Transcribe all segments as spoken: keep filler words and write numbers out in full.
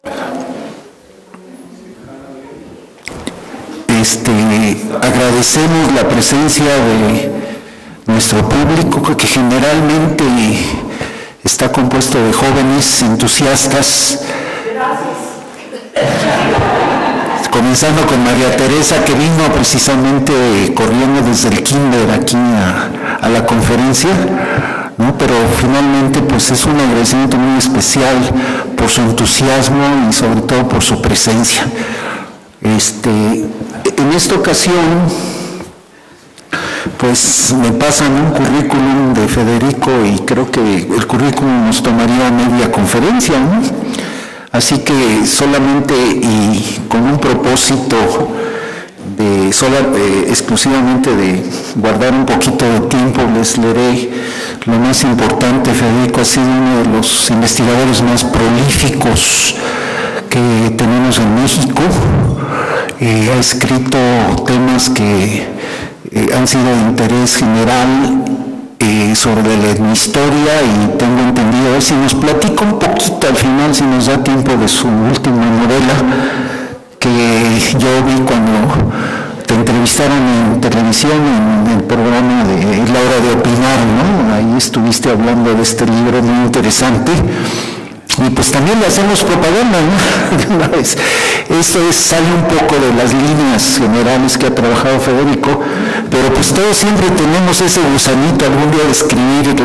Este, agradecemos la presencia de nuestro público, que generalmente está compuesto de jóvenes entusiastas. Comenzando con María Teresa, que vino precisamente corriendo desde el kinder aquí a, a la conferencia, ¿no? Pero finalmente pues es un agradecimiento muy especial por su entusiasmo y sobre todo por su presencia. Este, en esta ocasión pues me pasan un currículum de Federico y creo que el currículum nos tomaría media conferencia, ¿no? Así que solamente y con un propósito de sola, eh, exclusivamente de guardar un poquito de tiempo, les leeré lo más importante. Federico ha sido uno de los investigadores más prolíficos que tenemos en México. Eh, ha escrito temas que eh, han sido de interés general eh, sobre la etnohistoria, y tengo entendido, a ver si nos platica un poquito al final, si nos da tiempo, de su última novela que yo vi cuando te entrevistaron en televisión, en el programa de La Hora de Opinar, ¿no? Ahí estuviste hablando de este libro muy interesante. Y pues también le hacemos propaganda, ¿no? De una vez. Esto es, sale un poco de las líneas generales que ha trabajado Federico, pero pues todos siempre tenemos ese gusanito algún día de escribir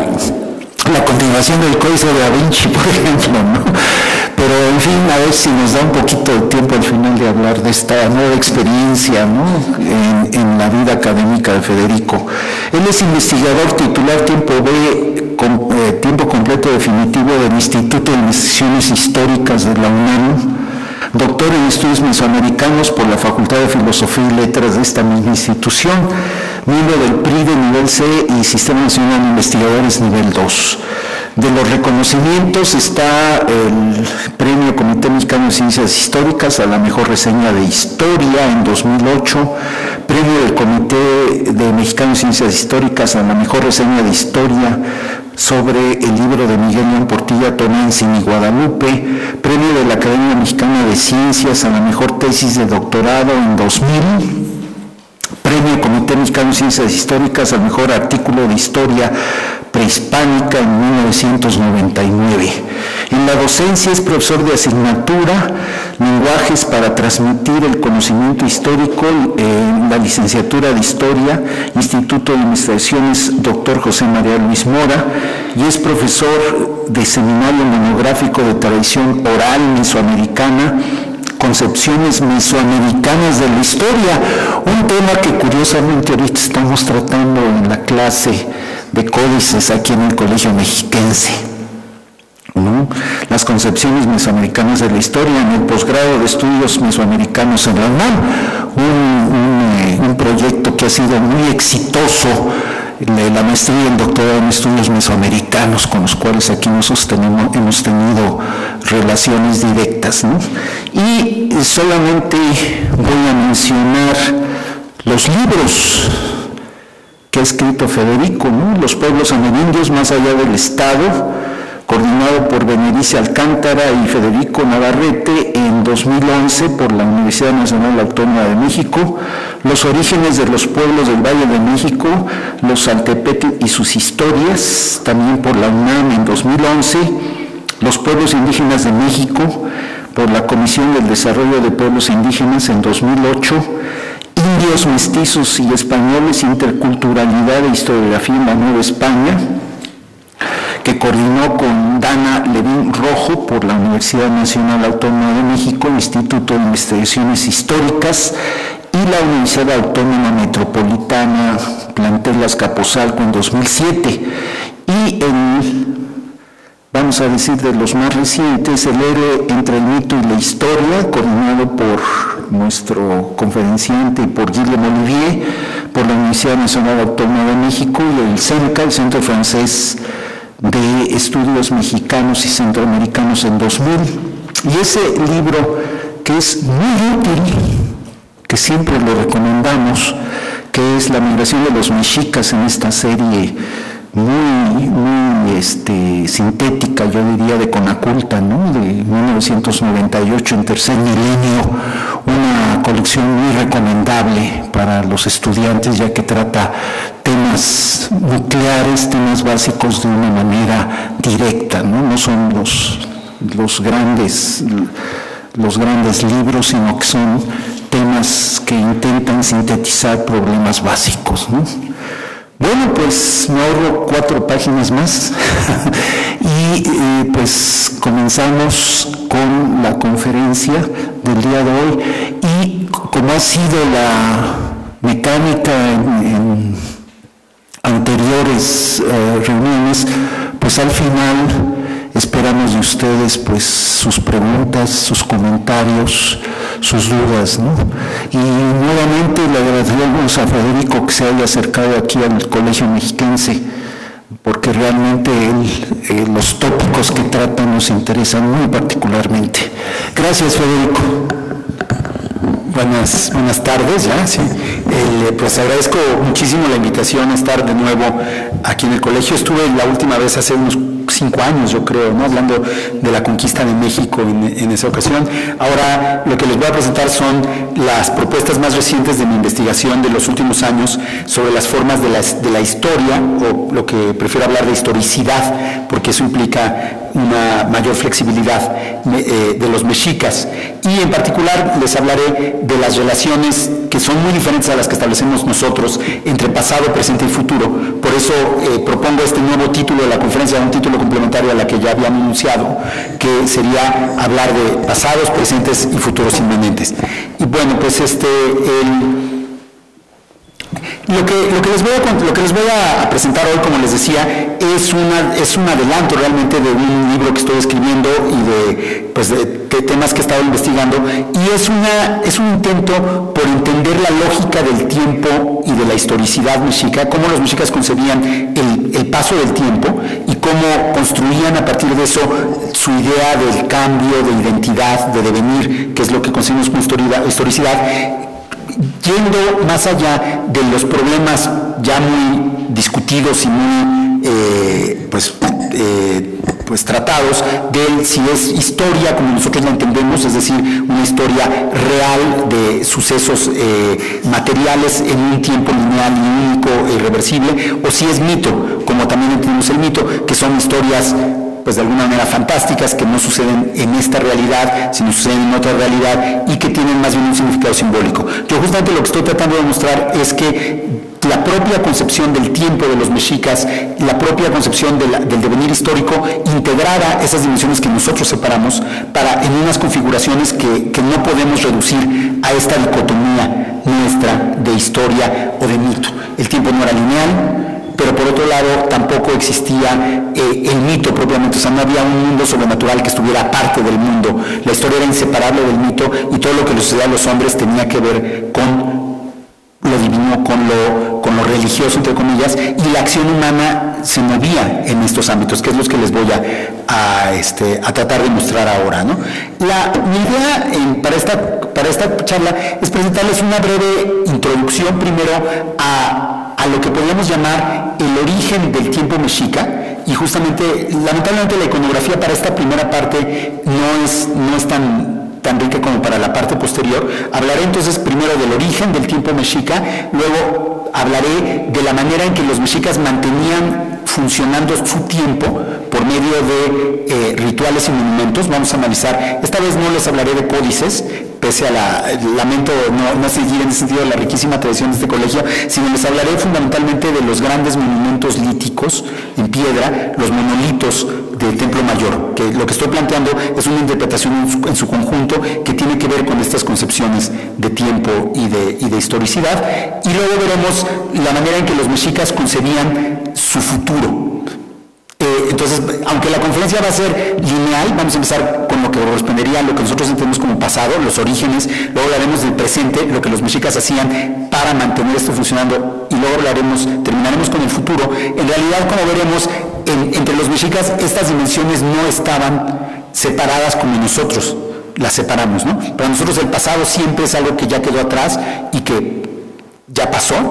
la, la continuación del Códice de Da Vinci, por ejemplo, ¿no? Pero en fin, a ver si nos da un poquito de tiempo al final de hablar de esta nueva experiencia, ¿no? en, en la vida académica de Federico. Él es investigador titular tiempo B, con, eh, tiempo completo definitivo del Instituto de Investigaciones Históricas de la UNAM, doctor en estudios mesoamericanos por la Facultad de Filosofía y Letras de esta misma institución, miembro del P R I de nivel C y Sistema Nacional de Investigadores nivel dos. De los reconocimientos está el Premio Comité Mexicano de Ciencias Históricas a la mejor reseña de historia en dos mil ocho, Premio del Comité de Mexicano de Ciencias Históricas a la mejor reseña de historia sobre el libro de Miguel León Portilla, Tonantzin y Guadalupe, Premio de la Academia Mexicana de Ciencias a la mejor tesis de doctorado en dos mil, Premio Comité Mexicano de Ciencias Históricas al mejor artículo de historia prehispánica en mil novecientos noventa y nueve. En la docencia es profesor de asignatura Lenguajes para transmitir el conocimiento histórico en la licenciatura de Historia, Instituto de Investigaciones doctor José María Luis Mora, y es profesor de Seminario Monográfico de Tradición Oral Mesoamericana, Concepciones Mesoamericanas de la Historia, un tema que curiosamente ahorita estamos tratando en la clase de códices aquí en el Colegio Mexiquense, ¿no? Las concepciones mesoamericanas de la historia en el posgrado de estudios mesoamericanos en la UNAM, un, un, eh, un proyecto que ha sido muy exitoso, de la maestría y el doctorado en estudios mesoamericanos, con los cuales aquí nosotros tenemos, hemos tenido relaciones directas, ¿no? Y solamente voy a mencionar los libros que ha escrito Federico, ¿no? Los pueblos amerindios más allá del Estado, coordinado por Benedice Alcántara y Federico Navarrete en dos mil once por la Universidad Nacional Autónoma de México, Los orígenes de los pueblos del Valle de México, los Saltepetl y sus historias, también por la UNAM en dos mil once, Los pueblos indígenas de México, por la Comisión del Desarrollo de Pueblos Indígenas en dos mil ocho, Indios, mestizos y españoles, interculturalidad e historiografía en la Nueva España, que coordinó con Dana Levín Rojo por la Universidad Nacional Autónoma de México, Instituto de Investigaciones Históricas y la Universidad Autónoma Metropolitana, plantel Azcapotzalco en dos mil siete. Y el, vamos a decir, de los más recientes, el héroe entre el mito y la historia, coordinado por nuestro conferenciante y por Guillaume Olivier, por la Universidad Nacional Autónoma de México, y el CEMCA, el Centro Francés de Estudios Mexicanos y Centroamericanos en dos mil. Y ese libro, que es muy útil, que siempre lo recomendamos, que es La migración de los mexicas, en esta serie muy, muy este, sintética, yo diría, de Conaculta, ¿no? De mil novecientos noventa y ocho, en Tercer Milenio, una colección muy recomendable para los estudiantes, ya que trata temas nucleares, temas básicos de una manera directa, ¿no? No son los, los grandes, los grandes libros, sino que son temas que intentan sintetizar problemas básicos, ¿no? Bueno, pues me ahorro cuatro páginas más y eh, pues comenzamos con la conferencia del día de hoy, y como ha sido la mecánica en, en anteriores eh, reuniones, pues al final esperamos de ustedes pues sus preguntas, sus comentarios, sus dudas, ¿no? Y nuevamente le agradecemos a Federico que se haya acercado aquí al Colegio Mexiquense, porque realmente él, eh, los tópicos que trata nos interesan muy particularmente. Gracias, Federico. Buenas, buenas tardes, ya, sí. El, pues agradezco muchísimo la invitación a estar de nuevo aquí en el colegio. Estuve la última vez hace unos cinco años, yo creo, ¿no? Hablando de la conquista de México en, en esa ocasión. Ahora lo que les voy a presentar son las propuestas más recientes de mi investigación de los últimos años sobre las formas de la, de la historia, o lo que prefiero hablar de historicidad, porque eso implica una mayor flexibilidad eh, de los mexicas. Y en particular les hablaré de las relaciones que son muy diferentes a las que establecemos nosotros entre pasado, presente y futuro. Por eso eh, propongo este nuevo título de la conferencia, un título complementario a la que ya habían anunciado, que sería hablar de pasados, presentes y futuros inminentes. Y bueno, pues este... el, Lo que, lo, que les voy a, lo que les voy a presentar hoy, como les decía, es, una, es un adelanto realmente de un libro que estoy escribiendo y de, pues de, de temas que he estado investigando, y es, una, es un intento por entender la lógica del tiempo y de la historicidad mexica, cómo los mexicas concebían el, el paso del tiempo y cómo construían a partir de eso su idea del cambio, de identidad, de devenir, que es lo que concebimos como historicidad, yendo más allá de los problemas ya muy discutidos y muy eh, pues, eh, pues tratados de si es historia como nosotros la entendemos, es decir, una historia real de sucesos eh, materiales en un tiempo lineal y único e irreversible, o si es mito, como también entendemos el mito, que son historias pues de alguna manera fantásticas, que no suceden en esta realidad, sino suceden en otra realidad y que tienen más bien un significado simbólico. Yo justamente lo que estoy tratando de mostrar es que la propia concepción del tiempo de los mexicas, la propia concepción de la, del devenir histórico, integrara esas dimensiones que nosotros separamos para en unas configuraciones que, que no podemos reducir a esta dicotomía nuestra de historia o de mito. El tiempo no era lineal, pero por otro lado tampoco existía eh, el mito propiamente, o sea, no había un mundo sobrenatural que estuviera aparte del mundo. La historia era inseparable del mito y todo lo que le sucedía a los hombres tenía que ver con lo divino, con lo, con lo religioso, entre comillas, y la acción humana se movía en estos ámbitos, que es los que les voy a, a, este, a tratar de mostrar ahora, ¿no? La, mi idea en, para, esta, para esta charla es presentarles una breve introducción primero a, a lo que podríamos llamar el origen del tiempo mexica, y justamente, lamentablemente la iconografía para esta primera parte no es, no es tan... tan rica como para la parte posterior. Hablaré entonces primero del origen del tiempo mexica, luego hablaré de la manera en que los mexicas mantenían funcionando su tiempo por medio de eh, rituales y monumentos. Vamos a analizar, esta vez no les hablaré de códices, pese a la, lamento no, no seguir en ese sentido la riquísima tradición de este colegio, sino les hablaré fundamentalmente de los grandes monumentos líticos en piedra, los monolitos del Templo Mayor, que lo que estoy planteando es una interpretación en su, en su conjunto que tiene que ver con estas concepciones de tiempo y de, y de historicidad, y luego veremos la manera en que los mexicas concebían su futuro. Eh, entonces, aunque la conferencia va a ser lineal, vamos a empezar con lo que correspondería a lo que nosotros entendemos como pasado, los orígenes, luego hablaremos del presente, lo que los mexicas hacían para mantener esto funcionando, y luego hablaremos, terminaremos con el futuro. En realidad, como veremos, en, entre los mexicas estas dimensiones no estaban separadas como nosotros las separamos, ¿no? Para nosotros el pasado siempre es algo que ya quedó atrás y que ya pasó,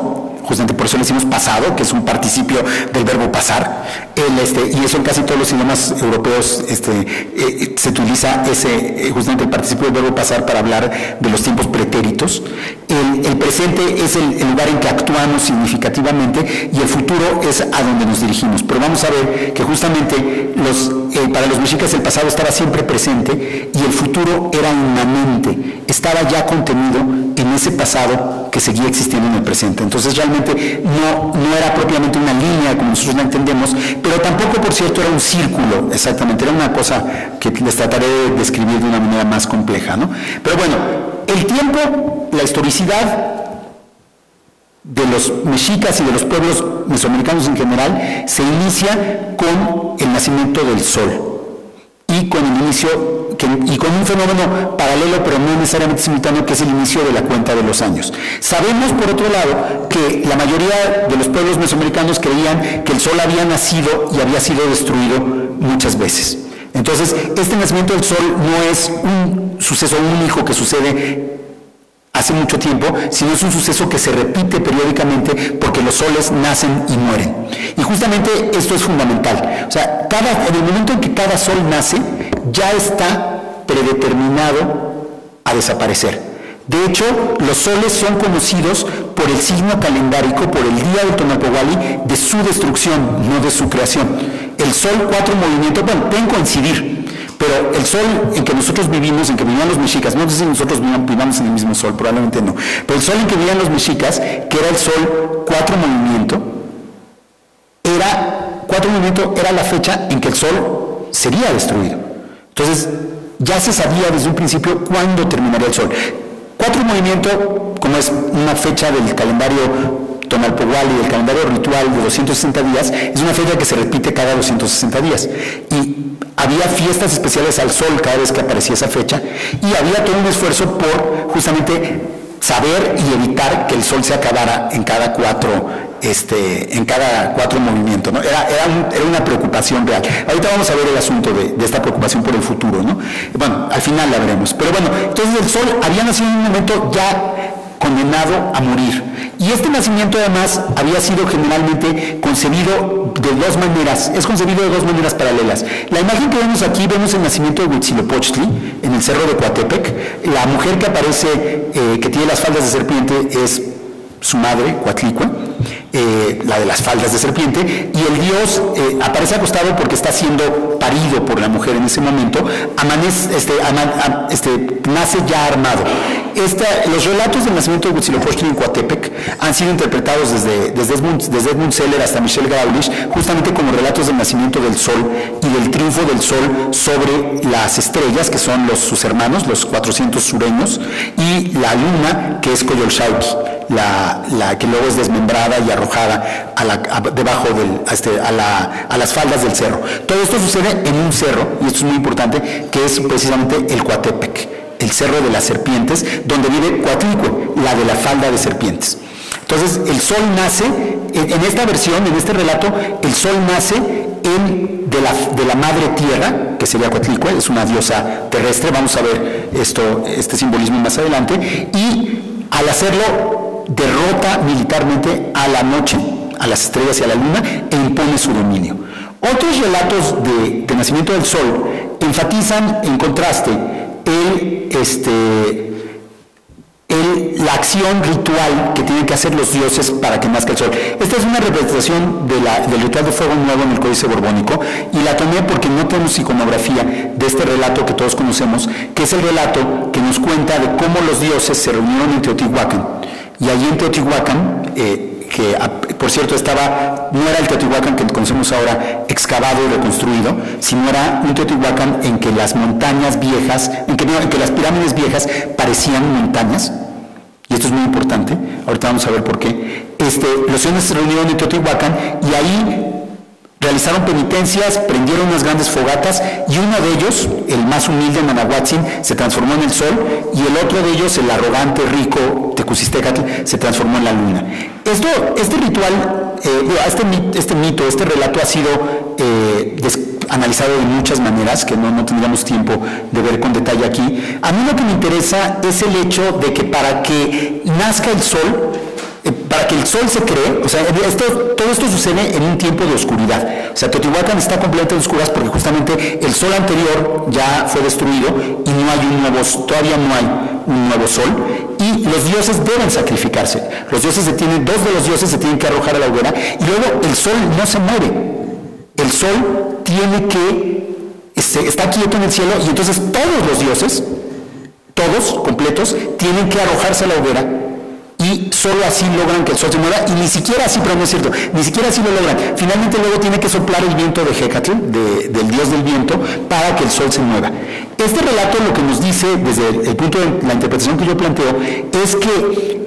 justamente por eso le decimos pasado, que es un participio del verbo pasar, el, este, y eso en casi todos los idiomas europeos este, eh, se utiliza ese, justamente el participio del verbo pasar para hablar de los tiempos pretéritos. El, el presente es el, el lugar en que actuamos significativamente y el futuro es a donde nos dirigimos. Pero vamos a ver que justamente los, eh, para los mexicas el pasado estaba siempre presente y el futuro era inmanente, estaba ya contenido en ese pasado que seguía existiendo en el presente. Entonces realmente no, no era propiamente una línea como nosotros la entendemos, pero tampoco, por cierto, era un círculo, exactamente, era una cosa que les trataré de describir de una manera más compleja, ¿no? Pero bueno, el tiempo, la historicidad de los mexicas y de los pueblos mesoamericanos en general se inicia con el nacimiento del sol y con el inicio que, y con un fenómeno paralelo pero no necesariamente simultáneo, que es el inicio de la cuenta de los años. Sabemos, por otro lado, que la mayoría de los pueblos mesoamericanos creían que el sol había nacido y había sido destruido muchas veces. Entonces, este nacimiento del sol no es un suceso único que sucede hace mucho tiempo, sino es un suceso que se repite periódicamente porque los soles nacen y mueren. Y justamente esto es fundamental. O sea, cada, en el momento en que cada sol nace, ya está predeterminado a desaparecer. De hecho, los soles son conocidos por el signo calendárico, por el día del Tonalpohualli, de su destrucción, no de su creación. El sol, cuatro movimientos, bueno, pueden coincidir, pero el sol en que nosotros vivimos, en que vivían los mexicas, no sé si nosotros vivamos en el mismo sol, probablemente no, pero el sol en que vivían los mexicas, que era el sol cuatro movimiento, era, cuatro movimiento era la fecha en que el sol sería destruido. Entonces, ya se sabía desde un principio cuándo terminaría el sol. Cuatro movimiento, como es una fecha del calendario Tonalpohualli, del calendario ritual de doscientos sesenta días, es una fecha que se repite cada doscientos sesenta días. Y había fiestas especiales al sol cada vez que aparecía esa fecha, y había todo un esfuerzo por justamente saber y evitar que el sol se acabara en cada cuatro, este, en cada cuatro movimientos, ¿no? Era, era, un, era una preocupación real. Ahorita vamos a ver el asunto de, de esta preocupación por el futuro, ¿no? Bueno, al final la veremos. Pero bueno, entonces el sol había nacido en un momento ya condenado a morir. Y este nacimiento además había sido generalmente concebido de dos maneras, es concebido de dos maneras paralelas. La imagen que vemos aquí, vemos el nacimiento de Huitzilopochtli en el cerro de Coatepec. La mujer que aparece, eh, que tiene las faldas de serpiente, es su madre, Coatlicue, eh, la de las faldas de serpiente, y el dios eh, aparece acostado porque está siendo parido por la mujer en ese momento, amanece, este, ama, este, nace ya armado. Esta, los relatos del nacimiento de Huitzilopochtli en Coatepec han sido interpretados desde, desde, Edmund, desde Edmund Seller hasta Michel Gaulish, justamente como relatos del nacimiento del sol y del triunfo del sol sobre las estrellas, que son los, sus hermanos, los cuatrocientos sureños, y la luna, que es Coyolxauhqui, la, la que luego es desmembrada y arrojada a la, a, debajo del, a, este, a, la, a las faldas del cerro. Todo esto sucede en un cerro, y esto es muy importante, que es precisamente el Coatepec, el cerro de las serpientes, donde vive Coatlicue, la de la falda de serpientes. Entonces, el sol nace, en, en esta versión, en este relato, el sol nace en, de, la, de la madre tierra, que sería Coatlicue, es una diosa terrestre, vamos a ver esto, este simbolismo más adelante, y al hacerlo, derrota militarmente a la noche, a las estrellas y a la luna, e impone su dominio. Otros relatos de, de nacimiento del sol enfatizan, en contraste, el, este, el, la acción ritual que tienen que hacer los dioses para que nazca el sol. Esta es una representación de la, del ritual de fuego nuevo en el Códice Borbónico, y la tomé porque no tenemos iconografía de este relato que todos conocemos, que es el relato que nos cuenta de cómo los dioses se reunieron en Teotihuacán. Y allí en Teotihuacán, eh, que por cierto estaba, no era el Teotihuacán que conocemos ahora excavado y reconstruido, sino era un Teotihuacán en que las montañas viejas, en que, en que las pirámides viejas parecían montañas, y esto es muy importante, ahorita vamos a ver por qué. Este, los dioses se reunieron en Teotihuacán y ahí realizaron penitencias, prendieron unas grandes fogatas, y uno de ellos, el más humilde Manahuatzin, se transformó en el sol, y el otro de ellos, el arrogante, rico Tecusistecatl, se transformó en la luna. Esto, este ritual, eh, este, este mito, este relato ha sido eh, des, analizado de muchas maneras, que no, no tendríamos tiempo de ver con detalle aquí. A mí lo que me interesa es el hecho de que para que nazca el sol, eh, para que el sol se cree, o sea, esto, todo esto sucede en un tiempo de oscuridad. O sea, Teotihuacán está completamente oscuras porque justamente el sol anterior ya fue destruido y no hay un nuevo, todavía no hay un nuevo sol, y los dioses deben sacrificarse. Los dioses se tienen, dos de los dioses se tienen que arrojar a la hoguera, y luego el sol no se mueve. El sol tiene que, este, está quieto en el cielo, y entonces todos los dioses, todos completos, tienen que arrojarse a la hoguera, y solo así logran que el sol se mueva, y ni siquiera así, pero no es cierto, ni siquiera así lo logran. Finalmente luego tiene que soplar el viento de Hecatl, de, del dios del viento, para que el sol se mueva. Este relato lo que nos dice, desde el, el punto de la interpretación que yo planteo, es que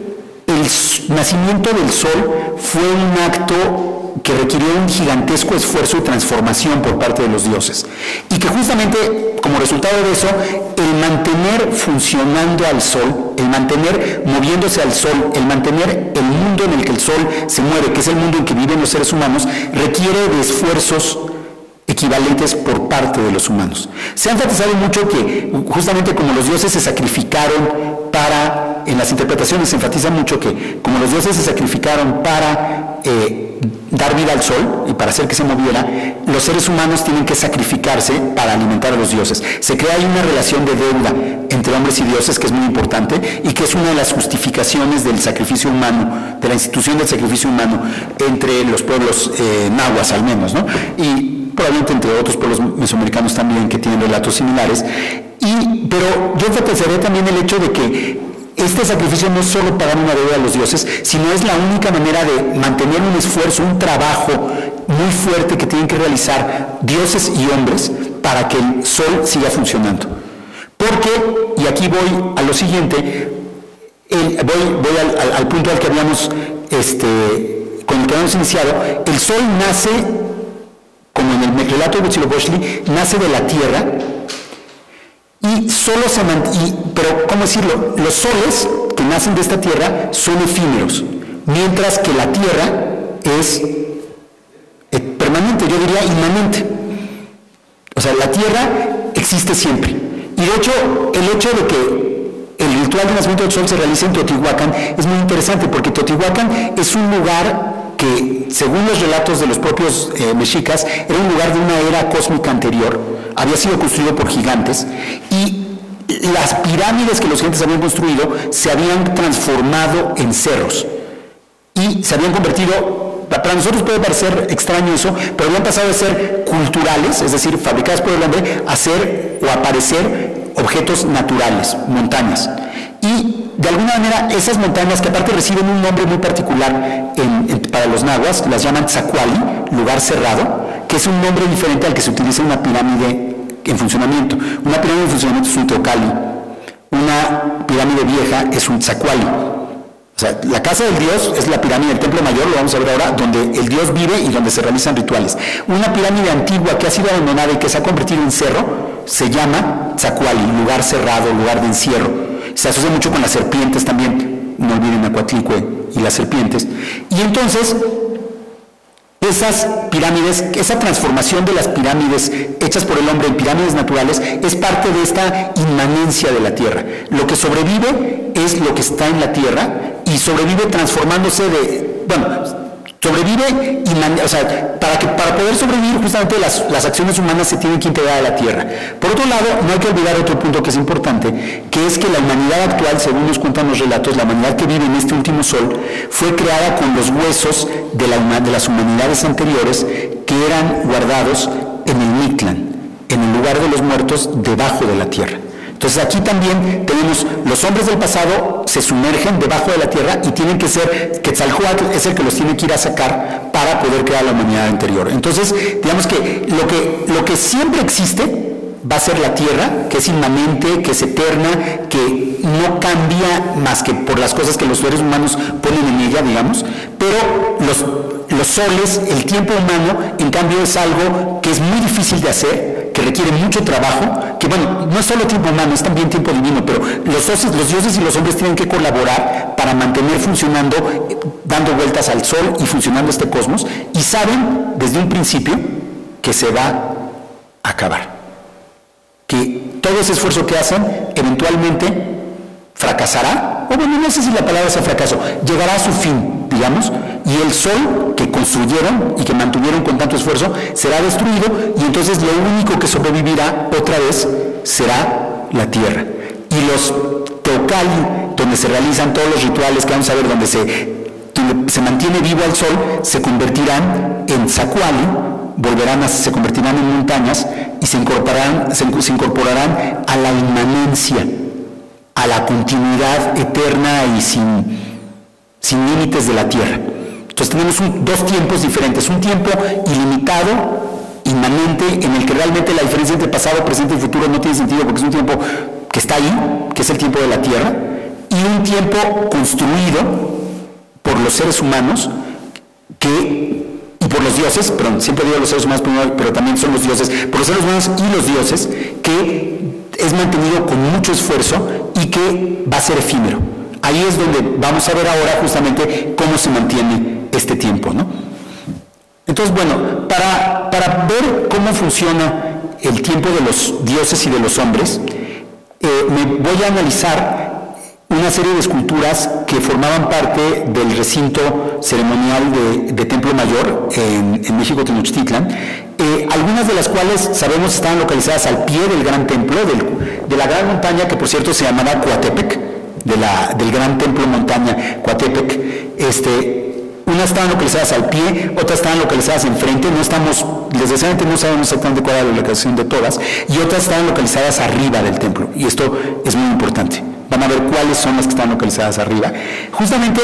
el nacimiento del sol fue un acto que requirió un gigantesco esfuerzo y transformación por parte de los dioses, y que justamente como resultado de eso, el mantener funcionando al sol, el mantener moviéndose al sol, el mantener el mundo en el que el sol se mueve, que es el mundo en que viven los seres humanos, requiere de esfuerzos equivalentes por parte de los humanos. Se ha enfatizado mucho que justamente como los dioses se sacrificaron para, en las interpretaciones se enfatiza mucho que como los dioses se sacrificaron para eh, dar vida al sol y para hacer que se moviera, los seres humanos tienen que sacrificarse para alimentar a los dioses. Se crea ahí una relación de deuda entre hombres y dioses que es muy importante y que es una de las justificaciones del sacrificio humano, de la institución del sacrificio humano entre los pueblos eh, nahuas al menos, ¿no? Y probablemente entre otros pueblos mesoamericanos también que tienen relatos similares. Y, pero yo enfatizaré también el hecho de que este sacrificio no es solo pagar una deuda a los dioses, sino es la única manera de mantener un esfuerzo, un trabajo muy fuerte que tienen que realizar dioses y hombres para que el sol siga funcionando. Porque, y aquí voy a lo siguiente, el, voy, voy al, al, al punto al que habíamos, este, con el que habíamos iniciado, el sol nace, como en el relato de Huitzilopochtli, nace de la tierra, y solo se mantiene, pero ¿cómo decirlo? Los soles que nacen de esta tierra son efímeros, mientras que la tierra es eh, permanente, yo diría inmanente. O sea, la tierra existe siempre. Y de hecho, el hecho de que el ritual de nacimiento del sol se realice en Teotihuacán es muy interesante, porque Teotihuacán es un lugar que, según los relatos de los propios eh, mexicas, era un lugar de una era cósmica anterior, había sido construido por gigantes, y las pirámides que los gigantes habían construido se habían transformado en cerros, y se habían convertido, para nosotros puede parecer extraño eso, pero habían pasado de ser culturales, es decir, fabricadas por el hombre, a ser o a parecer objetos naturales, montañas. Y de alguna manera esas montañas, que aparte reciben un nombre muy particular en, en, para los nahuas, las llaman Tzacuali, lugar cerrado, que es un nombre diferente al que se utiliza en una pirámide en funcionamiento. Una pirámide en funcionamiento es un teocalli, una pirámide vieja es un Tzacuali. O sea, la casa del dios es la pirámide del templo mayor, lo vamos a ver ahora, donde el dios vive y donde se realizan rituales. Una pirámide antigua que ha sido abandonada y que se ha convertido en cerro se llama Tzacuali, lugar cerrado, lugar de encierro. Se asocia mucho con las serpientes también, no olviden a Coatlicue y las serpientes. Y entonces, esas pirámides, esa transformación de las pirámides hechas por el hombre en pirámides naturales es parte de esta inmanencia de la tierra. Lo que sobrevive es lo que está en la tierra y sobrevive transformándose de, bueno, sobrevive, y, o sea, para, que, para poder sobrevivir justamente las, las acciones humanas se tienen que integrar a la tierra. Por otro lado, no hay que olvidar otro punto que es importante, que es que la humanidad actual, según nos cuentan los relatos, la humanidad que vive en este último sol, fue creada con los huesos de, la, de las humanidades anteriores que eran guardados en el Mictlán, en el lugar de los muertos debajo de la tierra. Entonces aquí también tenemos, los hombres del pasado se sumergen debajo de la tierra y tienen que ser, Quetzalcóatl es el que los tiene que ir a sacar para poder crear la humanidad anterior. Entonces, digamos que lo que, lo que siempre existe va a ser la tierra, que es inmanente, que es eterna, que no cambia más que por las cosas que los seres humanos ponen en ella, digamos, pero los, los soles, el tiempo humano, en cambio es algo que es muy difícil de hacer, que requiere mucho trabajo, que bueno, no es solo tiempo humano, es también tiempo divino, pero los dioses, los dioses y los hombres tienen que colaborar para mantener funcionando, dando vueltas al sol y funcionando este cosmos, y saben desde un principio que se va a acabar, que todo ese esfuerzo que hacen eventualmente fracasará, o bueno, no sé si la palabra sea fracaso, llegará a su fin. digamos, y el sol que construyeron y que mantuvieron con tanto esfuerzo será destruido, y entonces lo único que sobrevivirá otra vez será la tierra. Y los teocalli, donde se realizan todos los rituales que vamos a ver, donde se, donde se mantiene vivo al sol, se convertirán en zacuali, volverán a, se convertirán en montañas y se incorporarán, se, se incorporarán a la inmanencia, a la continuidad eterna y sin, sin límites de la tierra. Entonces tenemos un, dos tiempos diferentes, un tiempo ilimitado, inmanente, en el que realmente la diferencia entre pasado, presente y futuro no tiene sentido, porque es un tiempo que está ahí, que es el tiempo de la tierra, y un tiempo construido por los seres humanos que, y por los dioses, perdón, siempre digo los seres humanos primero, pero también son los dioses, por los seres humanos y los dioses, que es mantenido con mucho esfuerzo y que va a ser efímero. Ahí es donde vamos a ver ahora justamente cómo se mantiene este tiempo, ¿no? Entonces, bueno, para, para ver cómo funciona el tiempo de los dioses y de los hombres, eh, me voy a analizar una serie de esculturas que formaban parte del recinto ceremonial de, de Templo Mayor en, en México, Tenochtitlan, eh, algunas de las cuales sabemos estaban localizadas al pie del gran templo, del, de la gran montaña que por cierto se llamará Coatepec, de la, del gran templo montaña Coatepec. Este, unas estaban localizadas al pie, otras estaban localizadas enfrente, no estamos, desgraciadamente no sabemos exactamente cuál era la localización de todas, y otras estaban localizadas arriba del templo, y esto es muy importante. Van a ver cuáles son las que están localizadas arriba. Justamente,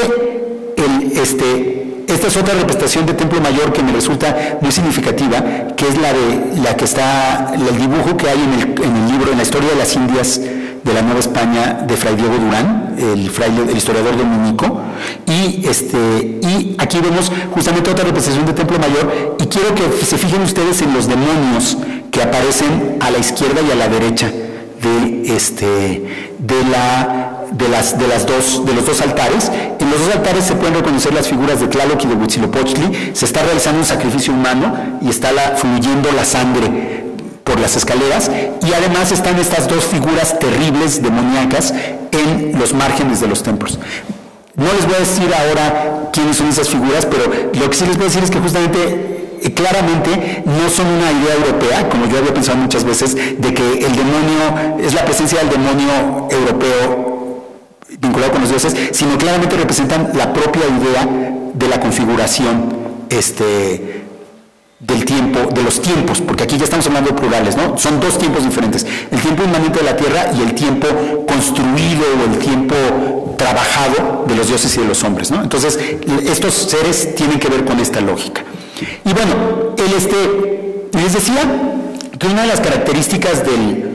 el, este, esta es otra representación de Templo Mayor que me resulta muy significativa, que es la de la que está, el dibujo que hay en el, en el libro, en la historia de las Indias de la Nueva España, de Fray Diego Durán, el, fraile, el historiador dominico, y, este, y aquí vemos justamente otra representación de Templo Mayor, y quiero que se fijen ustedes en los demonios que aparecen a la izquierda y a la derecha de, este, de, la, de, las, de, las dos, de los dos altares. En los dos altares se pueden reconocer las figuras de Tlaloc y de Huitzilopochtli. Se está realizando un sacrificio humano y está la, fluyendo la sangre por las escaleras, y además están estas dos figuras terribles, demoníacas, en los márgenes de los templos. No les voy a decir ahora quiénes son esas figuras, pero lo que sí les voy a decir es que justamente, eh, claramente, no son una idea europea, como yo había pensado muchas veces, de que el demonio es la presencia del demonio europeo vinculado con los dioses, sino claramente representan la propia idea de la configuración este, del tiempo, de los tiempos, porque aquí ya estamos hablando de plurales, ¿no? Son dos tiempos diferentes, el tiempo inmanente de la tierra y el tiempo construido o el tiempo trabajado de los dioses y de los hombres, ¿no? Entonces, estos seres tienen que ver con esta lógica. Y bueno, el este, les decía que una de las características del,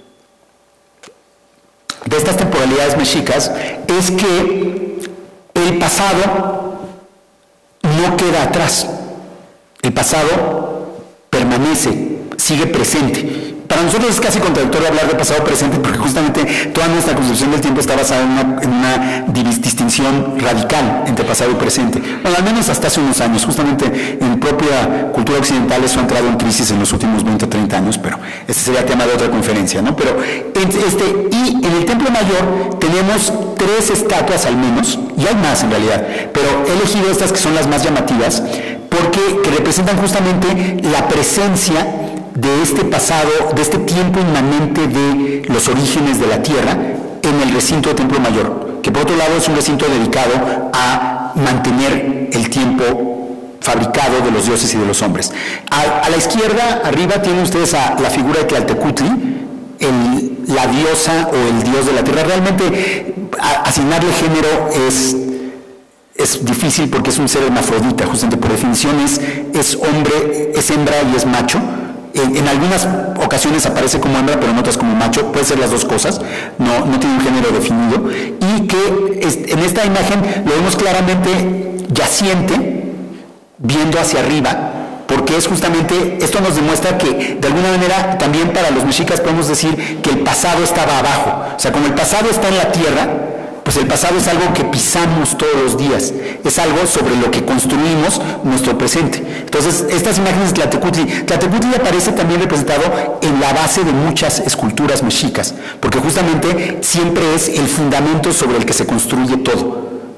de estas temporalidades mexicas es que el pasado no queda atrás. El pasado permanece, sigue presente. Para nosotros es casi contradictorio hablar de pasado presente porque justamente toda nuestra concepción del tiempo está basada en una, en una distinción radical entre pasado y presente. Bueno, al menos hasta hace unos años, justamente en propia cultura occidental eso ha entrado en crisis en los últimos veinte o treinta años, pero este sería tema de otra conferencia, ¿no? Pero, este, y en el Templo Mayor tenemos tres estatuas al menos, y hay más en realidad, pero he elegido estas que son las más llamativas, porque que representan justamente la presencia de este pasado, de este tiempo inmanente de los orígenes de la Tierra en el recinto de Templo Mayor, que por otro lado es un recinto dedicado a mantener el tiempo fabricado de los dioses y de los hombres. A, a la izquierda, arriba, tienen ustedes a la figura de Tlaltecutli, el, la diosa o el dios de la Tierra. Realmente a, asignarle género es... es difícil porque es un ser hermafrodita, justamente por definición es, es hombre, es hembra y es macho. En, en algunas ocasiones aparece como hembra, pero en otras como macho, puede ser las dos cosas, no, no tiene un género definido, y que es, en esta imagen lo vemos claramente yaciente, viendo hacia arriba, porque es justamente, esto nos demuestra que de alguna manera también para los mexicas podemos decir que el pasado estaba abajo, o sea, como el pasado está en la tierra, pues el pasado es algo que pisamos todos los días, es algo sobre lo que construimos nuestro presente. Entonces, estas imágenes de Tlaltecutli, Tlaltecutli aparece también representado en la base de muchas esculturas mexicas, porque justamente siempre es el fundamento sobre el que se construye todo.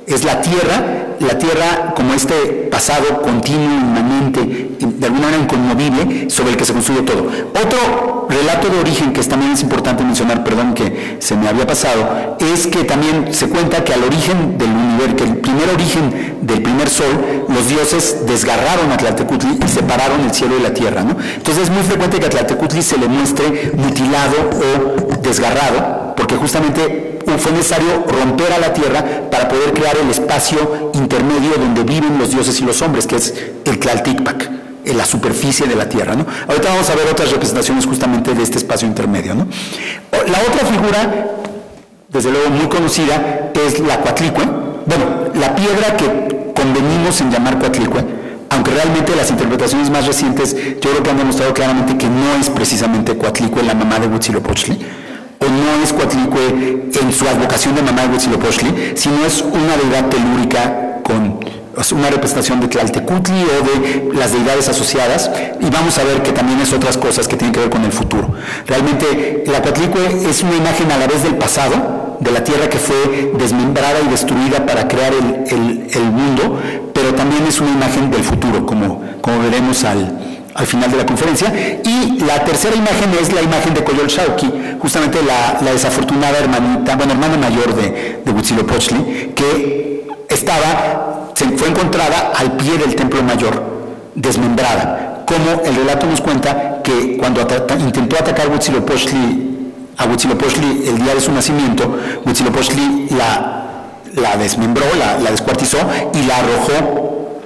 Es la tierra, la tierra como este pasado continuo, inmanente, de alguna manera inconmovible, sobre el que se construye todo. Otro relato de origen que también es importante mencionar, perdón que se me había pasado, es que también se cuenta que al origen del universo, que el primer origen del primer sol, los dioses desgarraron a Tlaltecutli y separaron el cielo y la tierra, ¿no? Entonces es muy frecuente que a Tlaltecutli se le muestre mutilado o desgarrado, porque justamente fue necesario romper a la tierra para poder crear el espacio intermedio donde viven los dioses y los hombres, que es el Tlalticpac, en la superficie de la tierra, ¿no? Ahorita vamos a ver otras representaciones justamente de este espacio intermedio, ¿no? La otra figura, desde luego muy conocida, es la Coatlicue. Bueno, la piedra que convenimos en llamar Coatlicue, aunque realmente las interpretaciones más recientes yo creo que han demostrado claramente que no es precisamente Coatlicue la mamá de Huitzilopochtli, o no es Coatlicue en su advocación de mamá de Huitzilopochtli, sino es una deidad telúrica con una representación de Tlaltecutli o de las deidades asociadas, y vamos a ver que también es otras cosas que tienen que ver con el futuro. Realmente la Coatlicue es una imagen a la vez del pasado, de la tierra que fue desmembrada y destruida para crear el, el, el mundo, pero también es una imagen del futuro, como, como veremos al, al final de la conferencia. Y la tercera imagen es la imagen de Coyolxauhqui, justamente la, la desafortunada hermanita, bueno, hermana mayor de, de Huitzilopochtli, que estaba, se fue encontrada al pie del templo mayor, desmembrada, como el relato nos cuenta que cuando ata intentó atacar Huitzilopochtli, a Huitzilopochtli el día de su nacimiento, Huitzilopochtli la, la desmembró, la, la descuartizó y la arrojó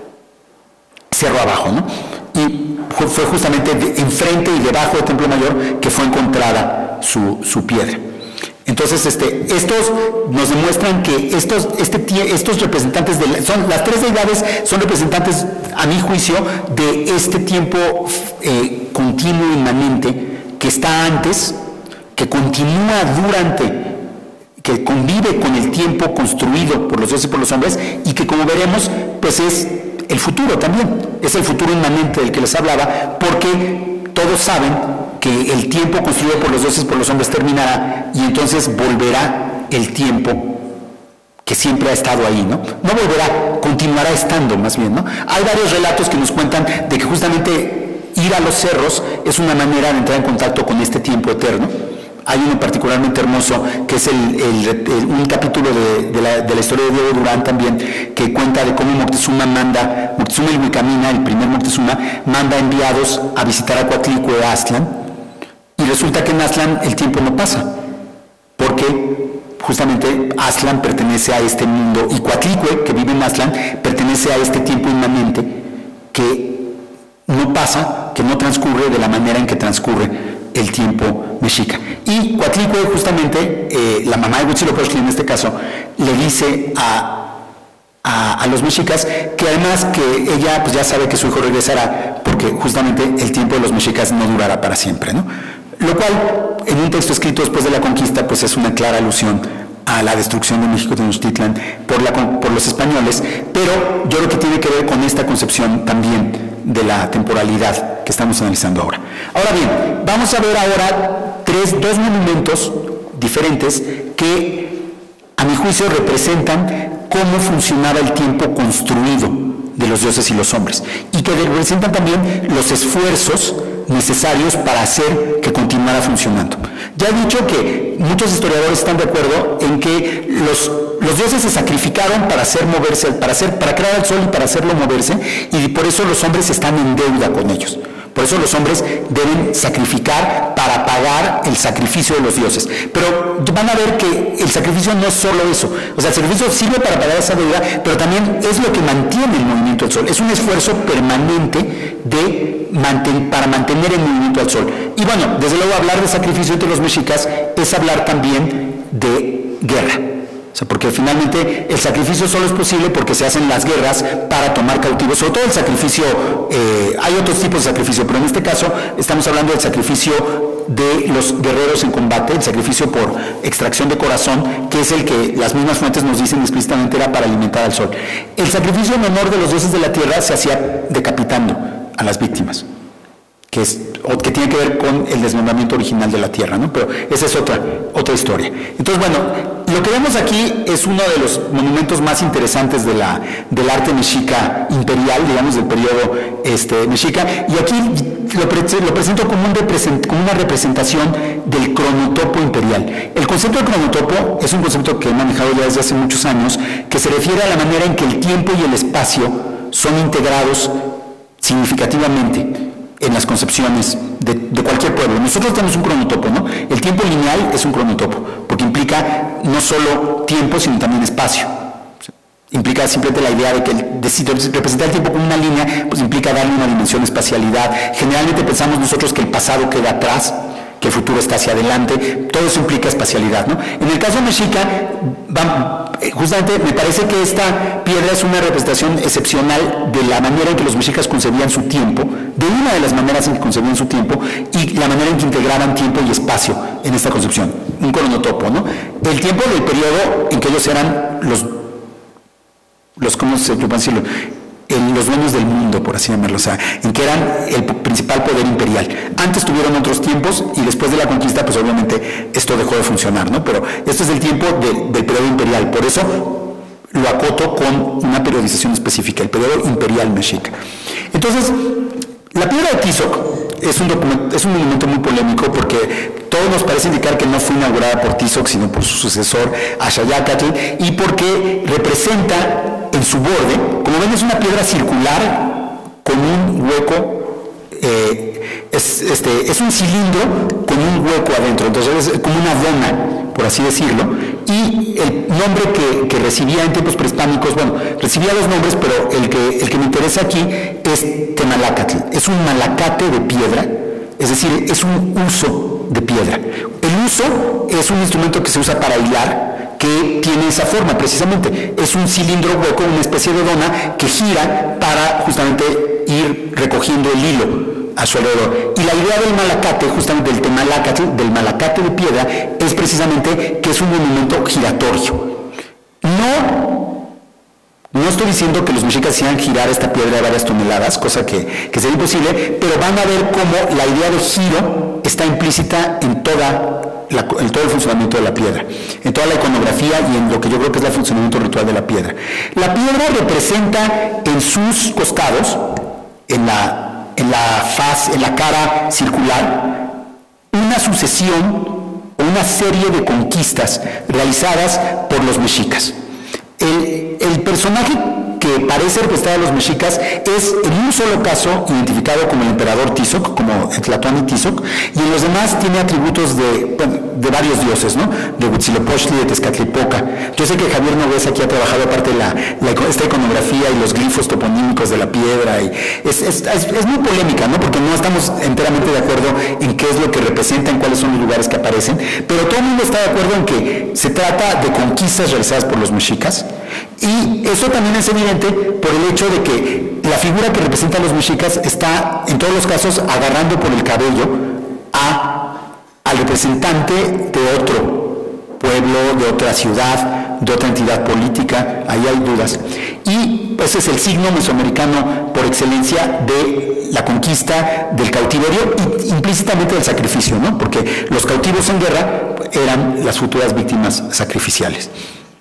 cerro abajo, ¿no? Y fue justamente de, enfrente y debajo del templo mayor que fue encontrada su, su piedra. Entonces, este, estos nos demuestran que estos, este, estos representantes, de la, son, las tres deidades son representantes, a mi juicio, de este tiempo eh, continuo, inmanente, que está antes, que continúa durante, que convive con el tiempo construido por los dioses y por los hombres, y que, como veremos, pues es el futuro también, es el futuro inmanente del que les hablaba, porque todos saben que el tiempo construido por los dioses y por los hombres terminará, y entonces volverá el tiempo que siempre ha estado ahí, ¿no? No volverá, continuará estando más bien, ¿no? Hay varios relatos que nos cuentan de que justamente ir a los cerros es una manera de entrar en contacto con este tiempo eterno. Hay uno particularmente hermoso, que es el, el, el, un capítulo de, de, la, de la historia de Diego Durán también, que cuenta de cómo Moctezuma manda, Moctezuma el Huicamina, el primer Moctezuma, manda enviados a visitar a Coatlicue a Aztlán, y resulta que en Aztlán el tiempo no pasa, porque justamente Aztlán pertenece a este mundo, y Coatlicue, que vive en Aztlán, pertenece a este tiempo inmanente que no pasa, que no transcurre de la manera en que transcurre el tiempo mexica. Y Coatlicue, justamente, eh, la mamá de Huitzilopochtli en este caso, le dice a, a, a los mexicas que además que ella pues ya sabe que su hijo regresará, porque justamente el tiempo de los mexicas no durará para siempre, ¿no? Lo cual, en un texto escrito después de la conquista, pues es una clara alusión a la destrucción de México Tenochtitlan por, la, por los españoles, pero yo creo que tiene que ver con esta concepción también de la temporalidad que estamos analizando ahora. Ahora bien, vamos a ver ahora tres, dos monumentos diferentes que, a mi juicio, representan cómo funcionaba el tiempo construido de los dioses y los hombres, y que representan también los esfuerzos necesarios para hacer que continuara funcionando. Ya he dicho que muchos historiadores están de acuerdo en que los, los dioses se sacrificaron para hacer moverse, para, hacer, para crear el sol y para hacerlo moverse, y por eso los hombres están en deuda con ellos. Por eso los hombres deben sacrificar para pagar el sacrificio de los dioses. Pero van a ver que el sacrificio no es solo eso. O sea, el sacrificio sirve para pagar esa deuda, pero también es lo que mantiene el movimiento del sol. Es un esfuerzo permanente de manten, para mantener el movimiento del sol. Y bueno, desde luego hablar de sacrificio entre los mexicas es hablar también de guerra. O sea, porque finalmente el sacrificio solo es posible porque se hacen las guerras para tomar cautivos, sobre todo el sacrificio, eh, hay otros tipos de sacrificio, pero en este caso estamos hablando del sacrificio de los guerreros en combate, el sacrificio por extracción de corazón, que es el que las mismas fuentes nos dicen explícitamente era para alimentar al sol. El sacrificio en honor de los dioses de la tierra se hacía decapitando a las víctimas. que, es, o que tiene que ver con el desmembramiento original de la Tierra, ¿no? Pero esa es otra, otra historia. Entonces, bueno, lo que vemos aquí es uno de los monumentos más interesantes de la, del arte mexica imperial, digamos, del periodo este, mexica, y aquí lo, pre lo presento como, un represent como una representación del cronotopo imperial. El concepto de cronotopo es un concepto que he manejado ya desde hace muchos años, que se refiere a la manera en que el tiempo y el espacio son integrados significativamente en las concepciones de, de cualquier pueblo. Nosotros tenemos un cronotopo, ¿no? El tiempo lineal es un cronotopo, porque implica no solo tiempo, sino también espacio. Implica simplemente la idea de que el, de, si representar el tiempo como una línea, pues implica darle una dimensión espacialidad. Generalmente pensamos nosotros que el pasado queda atrás, que el futuro está hacia adelante, todo eso implica espacialidad, ¿no? En el caso mexica, va, justamente me parece que esta piedra es una representación excepcional de la manera en que los mexicas concebían su tiempo, de una de las maneras en que concebían su tiempo y la manera en que integraban tiempo y espacio en esta concepción, un cronotopo, ¿no? El tiempo del periodo en que ellos eran los, los ¿cómo se puede decirlo? El, los dueños del mundo, por así llamarlo, o sea, en que eran el principal poder imperial. Antes tuvieron otros tiempos y después de la conquista, pues obviamente esto dejó de funcionar, ¿no? Pero esto es el tiempo de, del periodo imperial, por eso lo acoto con una periodización específica, el periodo imperial mexica. Entonces, la piedra de Tizoc es un, documento, es un monumento muy polémico porque todo nos parece indicar que no fue inaugurada por Tizoc, sino por su sucesor, Axayácatl, y porque representa en su borde, como ven, es una piedra circular con un hueco, eh, es, este, es un cilindro con un hueco adentro, entonces es como una dona, por así decirlo, y el nombre que, que recibía en tiempos prehispánicos, bueno, recibía dos nombres, pero el que, el que me interesa aquí es Temalácatl, es un malacate de piedra, es decir, es un uso de piedra. El uso es un instrumento que se usa para hilar, que tiene esa forma precisamente, es un cilindro hueco, una especie de dona que gira para justamente ir recogiendo el hilo a su alrededor. Y la idea del malacate, justamente del Temalácatl, del malacate de piedra, es precisamente que es un monumento giratorio. No, no estoy diciendo que los mexicas hicieran girar esta piedra de varias toneladas, cosa que, que sería imposible, pero van a ver cómo la idea de giro está implícita en toda La, en todo el funcionamiento de la piedra, en toda la iconografía y en lo que yo creo que es el funcionamiento ritual de la piedra. La piedra representa en sus costados, en la, en la faz, en la cara circular, una sucesión o una serie de conquistas realizadas por los mexicas. El, el personaje que parece representar a los mexicas es en un solo caso identificado como el emperador Tizoc, como Tlatoani Tizoc, y en los demás tiene atributos de, bueno, de varios dioses, ¿no? De Huitzilopochtli, de Tezcatlipoca. Yo sé que Javier Nogués aquí ha trabajado aparte la, la, esta iconografía y los glifos toponímicos de la piedra, y es, es, es, es muy polémica, ¿no? Porque no estamos enteramente de acuerdo en qué es lo que representan, cuáles son los lugares que aparecen, pero todo el mundo está de acuerdo en que se trata de conquistas realizadas por los mexicas, y eso también es evidente por el hecho de que la figura que representa a los mexicas está, en todos los casos, agarrando por el cabello a, al representante de otro pueblo, de otra ciudad, de otra entidad política, ahí hay dudas. Y ese es el signo mesoamericano por excelencia de la conquista, del cautiverio y implícitamente del sacrificio, ¿no? Porque los cautivos en guerra eran las futuras víctimas sacrificiales.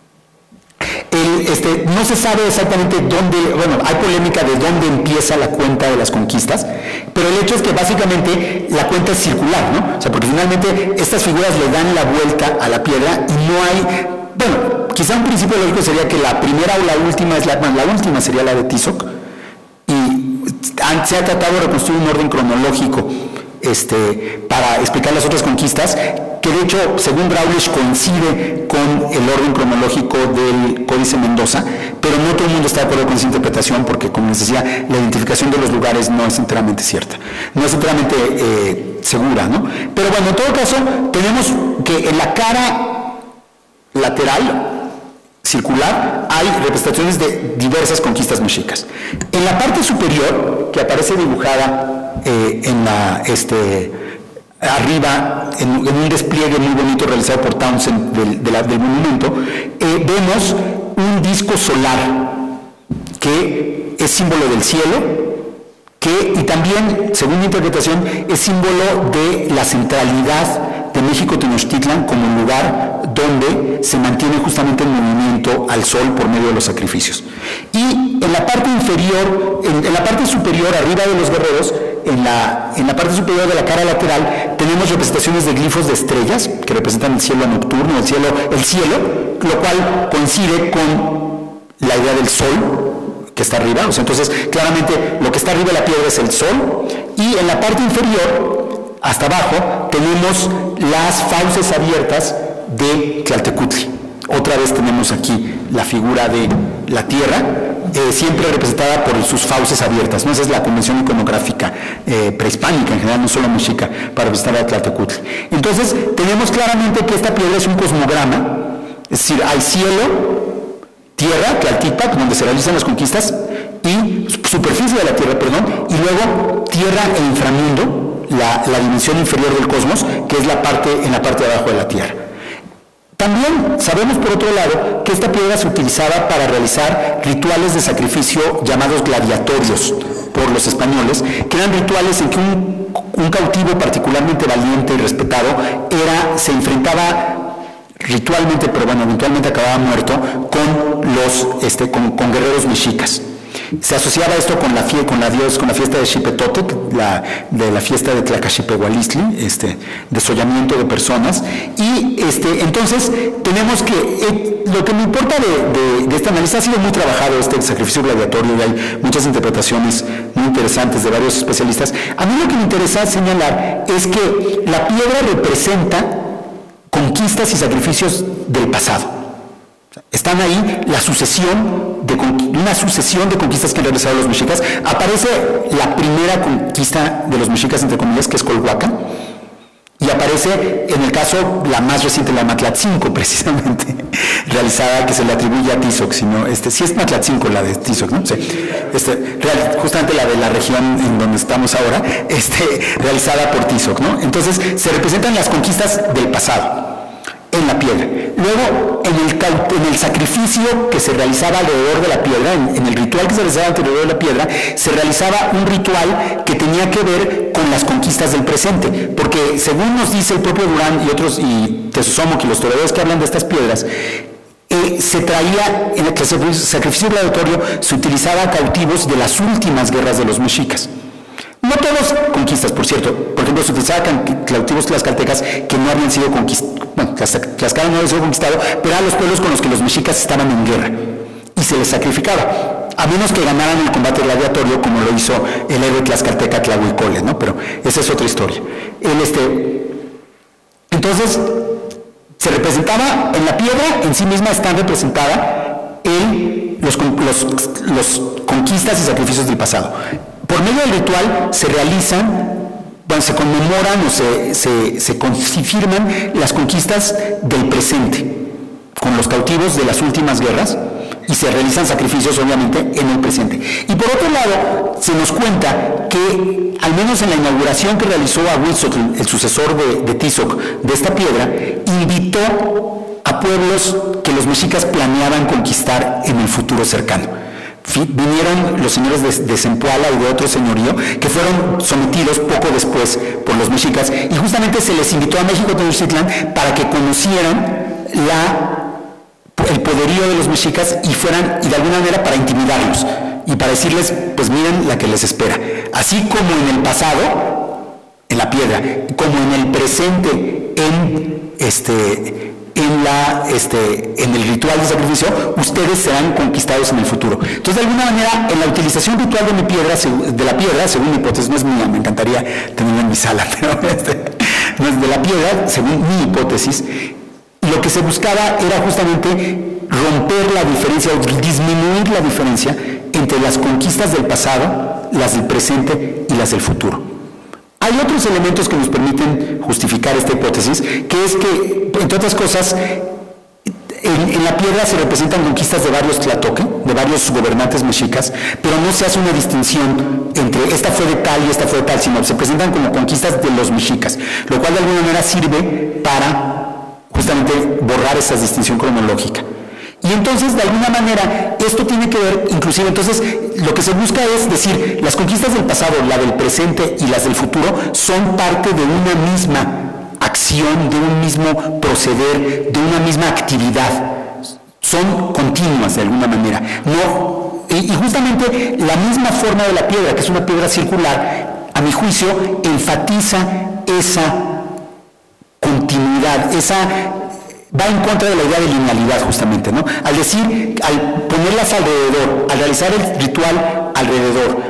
El, este, no se sabe exactamente dónde, bueno, hay polémica de dónde empieza la cuenta de las conquistas, pero el hecho es que básicamente la cuenta es circular, ¿no? O sea, porque finalmente estas figuras le dan la vuelta a la piedra y no hay, bueno, quizá un principio lógico sería que la primera o la última es la, la última sería la de Tizoc, y se ha tratado de reconstruir un orden cronológico este, para explicar las otras conquistas, que de hecho, según Graulich, coincide con el orden cronológico del Códice Mendoza, pero no todo el mundo está de acuerdo con esa interpretación porque, como les decía, la identificación de los lugares no es enteramente cierta, no es enteramente eh, segura, ¿no? Pero bueno, en todo caso, tenemos que en la cara lateral, circular, hay representaciones de diversas conquistas mexicas. En la parte superior, que aparece dibujada eh, en la... este arriba, en, en un despliegue muy bonito realizado por Townsend del, de la, del monumento, eh, vemos un disco solar que es símbolo del cielo, que, y también, según mi interpretación, es símbolo de la centralidad de México Tenochtitlan como lugar donde se mantiene justamente el movimiento al sol por medio de los sacrificios. Y en la parte inferior, en, en la parte superior, arriba de los guerreros, en la, en la parte superior de la cara lateral, tenemos representaciones de glifos de estrellas que representan el cielo nocturno, el cielo, el cielo, lo cual coincide con la idea del sol que está arriba. O sea, entonces, claramente, lo que está arriba de la piedra es el sol, y en la parte inferior, hasta abajo, tenemos las fauces abiertas de Tlaltecutli. Otra vez tenemos aquí la figura de la tierra, eh, siempre representada por sus fauces abiertas, ¿no? Esa es la convención iconográfica eh, prehispánica, en general, no solo mexica, para representar a Tlaltecutli. Entonces, tenemos claramente que esta piedra es un cosmograma, es decir, hay cielo, tierra, Tlaltipac, donde se realizan las conquistas, y superficie de la tierra, perdón, y luego tierra e inframundo, la, la dimensión inferior del cosmos, que es la parte, en la parte de abajo de la tierra. También sabemos, por otro lado, que esta piedra se utilizaba para realizar rituales de sacrificio llamados gladiatorios por los españoles, que eran rituales en que un, un cautivo particularmente valiente y respetado era, se enfrentaba ritualmente, pero bueno, eventualmente acababa muerto, con, los, este, con, con guerreros mexicas. Se asociaba esto con la, fie, con la, dios, con la fiesta de Xipetotec, la, de la fiesta de Tlacaxipehualistli, este, desollamiento de personas, y este, entonces tenemos que, eh, lo que me importa de, de, de este análisis, ha sido muy trabajado este sacrificio gladiatorio, y hay muchas interpretaciones muy interesantes de varios especialistas. A mí lo que me interesa señalar es que la piedra representa conquistas y sacrificios del pasado. Están ahí la sucesión de una sucesión de conquistas que han realizado los mexicas. Aparece la primera conquista de los mexicas, entre comillas, que es Colhuacan, y aparece en el caso la más reciente, la Matlatzinco, precisamente, realizada, que se le atribuye a Tizoc, sino, este, sí es Matlatzinco la de Tizoc, ¿no? Sí, este, real, justamente la de la región en donde estamos ahora, este, realizada por Tizoc, ¿no? Entonces, se representan las conquistas del pasado en la piedra. Luego, en el, en el sacrificio que se realizaba alrededor de la piedra, en, en el ritual que se realizaba alrededor de la piedra, se realizaba un ritual que tenía que ver con las conquistas del presente, porque según nos dice el propio Durán y otros, y Tesosomoc y los historiadores que hablan de estas piedras, eh, se traía, en el sacrificio gladiatorio se utilizaba cautivos de las últimas guerras de los mexicas. No todos conquistas, por cierto. Por ejemplo, se utilizaban cautivos tlaxcaltecas que no habían sido conquistados. Bueno, Tlaxcala no había sido conquistado, pero eran los pueblos con los que los mexicas estaban en guerra y se les sacrificaba, a menos que ganaran el combate gladiatorio, como lo hizo el héroe tlaxcalteca Tlahuicole, ¿no? Pero esa es otra historia. El, este, entonces, se representaba en la piedra, en sí misma está representada en los, los, los conquistas y sacrificios del pasado. Por medio del ritual se realizan, bueno, se conmemoran o se, se, se confirman las conquistas del presente, con los cautivos de las últimas guerras, y se realizan sacrificios, obviamente, en el presente. Y por otro lado, se nos cuenta que, al menos en la inauguración que realizó Ahuitzotl, el sucesor de, de Tizoc, de esta piedra, invitó a pueblos que los mexicas planeaban conquistar en el futuro cercano. Vinieron los señores de, de Zempoala y de otro señorío que fueron sometidos poco después por los mexicas, y justamente se les invitó a México Tenochtitlán para que conocieran la, el poderío de los mexicas y fueran, y de alguna manera para intimidarlos y para decirles, pues miren la que les espera. Así como en el pasado, en la piedra, como en el presente, en este... En, la, este, en el ritual de sacrificio, ustedes serán conquistados en el futuro. Entonces, de alguna manera, en la utilización ritual de, mi piedra, de la piedra, según mi hipótesis, no es mía, me encantaría tenerla en mi sala, pero este, no es de la piedra, según mi hipótesis, lo que se buscaba era justamente romper la diferencia, o disminuir la diferencia entre las conquistas del pasado, las del presente y las del futuro. Hay otros elementos que nos permiten justificar esta hipótesis, que es que, entre otras cosas, en, en la piedra se representan conquistas de varios tlatoque, de varios gobernantes mexicas, pero no se hace una distinción entre esta fue de tal y esta fue de tal, sino se presentan como conquistas de los mexicas, lo cual de alguna manera sirve para justamente borrar esa distinción cronológica. Y entonces, de alguna manera, esto tiene que ver, inclusive, entonces, lo que se busca es decir, las conquistas del pasado, la del presente y las del futuro, son parte de una misma acción, de un mismo proceder, de una misma actividad. Son continuas, de alguna manera. No, y, y justamente la misma forma de la piedra, que es una piedra circular, a mi juicio, enfatiza esa continuidad, esa... va en contra de la idea de linealidad, justamente, ¿no? Al decir, al ponerlas alrededor, al realizar el ritual alrededor,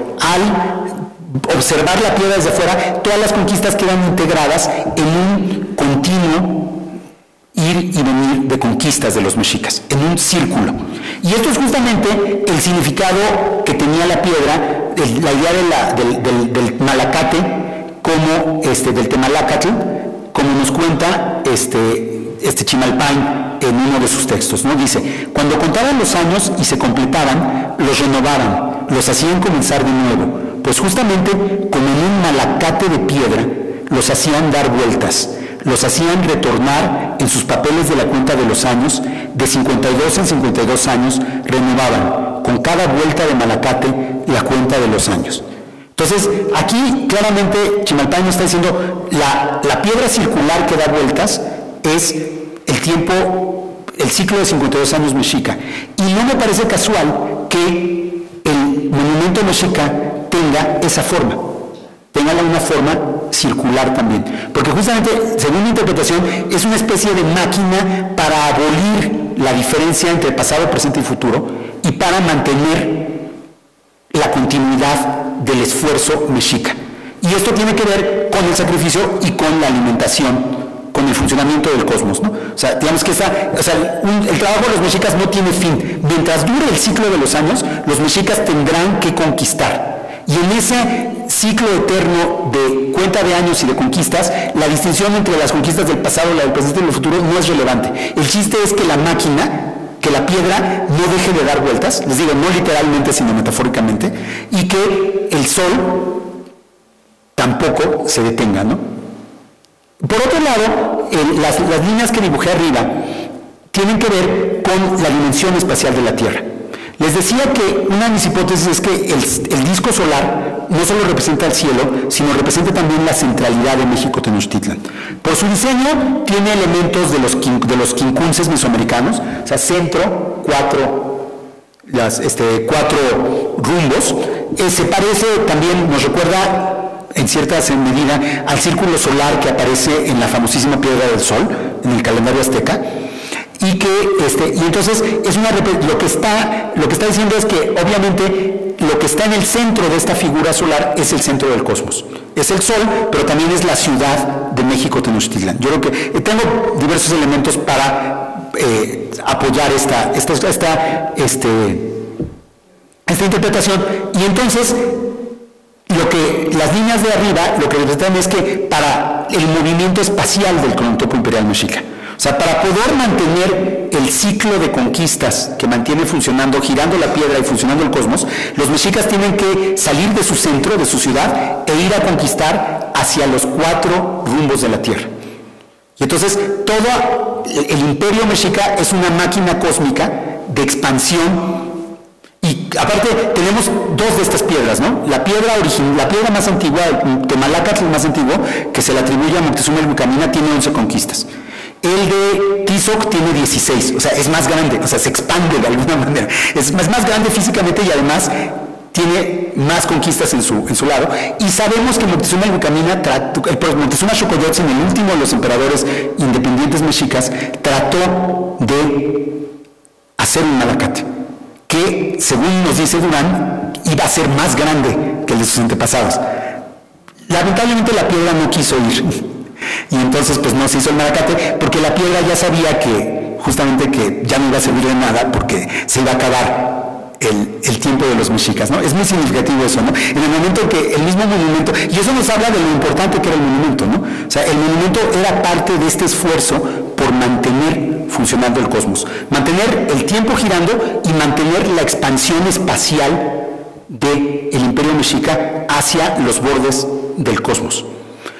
al observar la piedra desde afuera, todas las conquistas quedan integradas en un continuo ir y venir de conquistas de los mexicas, en un círculo. Y esto es justamente el significado que tenía la piedra, el, la idea de la, del, del, del malacate, como este, del temalacatl, como nos cuenta este, este Chimalpain en uno de sus textos, ¿no? Dice, cuando contaban los años y se completaban, los renovaban, los hacían comenzar de nuevo, pues justamente como en un malacate de piedra, los hacían dar vueltas, los hacían retornar en sus papeles de la cuenta de los años, de cincuenta y dos en cincuenta y dos años, renovaban con cada vuelta de malacate la cuenta de los años. Entonces, aquí claramente Chimalpain está diciendo, la, la piedra circular que da vueltas es el tiempo, el ciclo de cincuenta y dos años mexica. Y no me parece casual que el monumento mexica tenga esa forma, tenga una forma circular también, porque justamente, según mi interpretación, es una especie de máquina para abolir la diferencia entre pasado, presente y futuro, y para mantener la continuidad del esfuerzo mexica. Y esto tiene que ver con el sacrificio y con la alimentación, con el funcionamiento del cosmos, ¿no? O sea, digamos que esa, o sea, un, el trabajo de los mexicas no tiene fin. Mientras dure el ciclo de los años, los mexicas tendrán que conquistar. Y en ese ciclo eterno de cuenta de años y de conquistas, la distinción entre las conquistas del pasado, la del presente y el futuro no es relevante. El chiste es que la máquina, que la piedra no deje de dar vueltas, les digo, no literalmente, sino metafóricamente, y que el sol tampoco se detenga, ¿no? Por otro lado, el, las, las líneas que dibujé arriba tienen que ver con la dimensión espacial de la Tierra. Les decía que una de mis hipótesis es que el, el disco solar no solo representa el cielo, sino representa también la centralidad de México Tenochtitlan. Por su diseño tiene elementos de los, de los quincunces mesoamericanos, o sea, centro, cuatro, las, este, cuatro rumbos. Eh, se parece también, nos recuerda en cierta medida al círculo solar que aparece en la famosísima Piedra del Sol, en el calendario azteca. Y que este y entonces es una lo que está lo que está diciendo es que obviamente lo que está en el centro de esta figura solar es el centro del cosmos, es el sol, pero también es la ciudad de México Tenochtitlan. Yo creo que tengo diversos elementos para eh, apoyar esta esta esta este esta interpretación. Y entonces lo que las líneas de arriba lo que representan es que para el movimiento espacial del cronotopo imperial mexica, o sea, para poder mantener el ciclo de conquistas que mantiene funcionando, girando la piedra y funcionando el cosmos, los mexicas tienen que salir de su centro, de su ciudad, e ir a conquistar hacia los cuatro rumbos de la Tierra. Y entonces, todo el imperio mexica es una máquina cósmica de expansión. Y aparte, tenemos dos de estas piedras, ¿no? La piedra original, la piedra más antigua, el Temalacatl más antiguo, que se le atribuye a Moctezuma el Bucamina, tiene once conquistas. El de Tizoc tiene dieciséis, o sea, es más grande, o sea, se expande de alguna manera. Es más, más grande físicamente y además tiene más conquistas en su, en su lado. Y sabemos que Moctezuma el Bucamina, trató, el Moctezuma Xocoyotzin, el último de los emperadores independientes mexicas, trató de hacer un malacate, que, según nos dice Durán, iba a ser más grande que el de sus antepasados. Lamentablemente la piedra no quiso ir. Y entonces pues no se hizo el malacate porque la piedra ya sabía que justamente que ya no iba a servir de nada porque se iba a acabar el, el tiempo de los mexicas, ¿no? Es muy significativo eso, ¿no? En el momento en que el mismo monumento, y eso nos habla de lo importante que era el monumento, ¿no? O sea, el monumento era parte de este esfuerzo por mantener funcionando el cosmos, mantener el tiempo girando y mantener la expansión espacial del imperio mexica hacia los bordes del cosmos.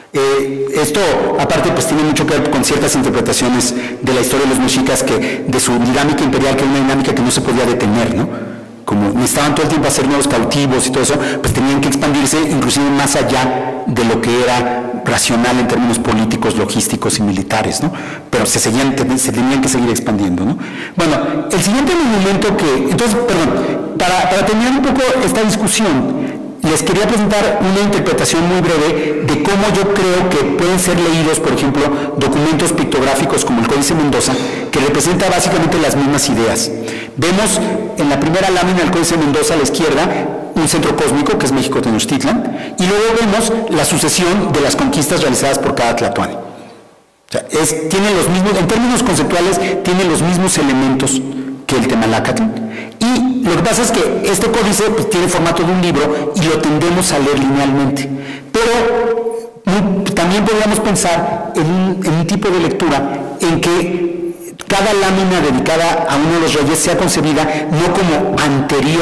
Eh, esto, aparte, pues tiene mucho que ver con ciertas interpretaciones de la historia de los mexicas, que, de su dinámica imperial, que era una dinámica que no se podía detener, ¿no? Como necesitaban todo el tiempo hacer nuevos cautivos y todo eso, pues tenían que expandirse inclusive más allá de lo que era racional en términos políticos, logísticos y militares, ¿no? Pero se, seguían, se tenían que seguir expandiendo, ¿no? Bueno, el siguiente monumento que... Entonces, perdón, para, para terminar un poco esta discusión, les quería presentar una interpretación muy breve de cómo yo creo que pueden ser leídos, por ejemplo, documentos pictográficos como el Códice Mendoza, que representa básicamente las mismas ideas. Vemos en la primera lámina del Códice Mendoza a la izquierda un centro cósmico, que es México Tenochtitlan, y luego vemos la sucesión de las conquistas realizadas por cada tlatoani. O sea, es, tiene los mismos, en términos conceptuales, tiene los mismos elementos que el Temalacatl, y lo que pasa es que este códice pues, tiene formato de un libro y lo tendemos a leer linealmente, pero muy, también podríamos pensar en un, en un tipo de lectura en que cada lámina dedicada a uno de los reyes sea concebida no como anterior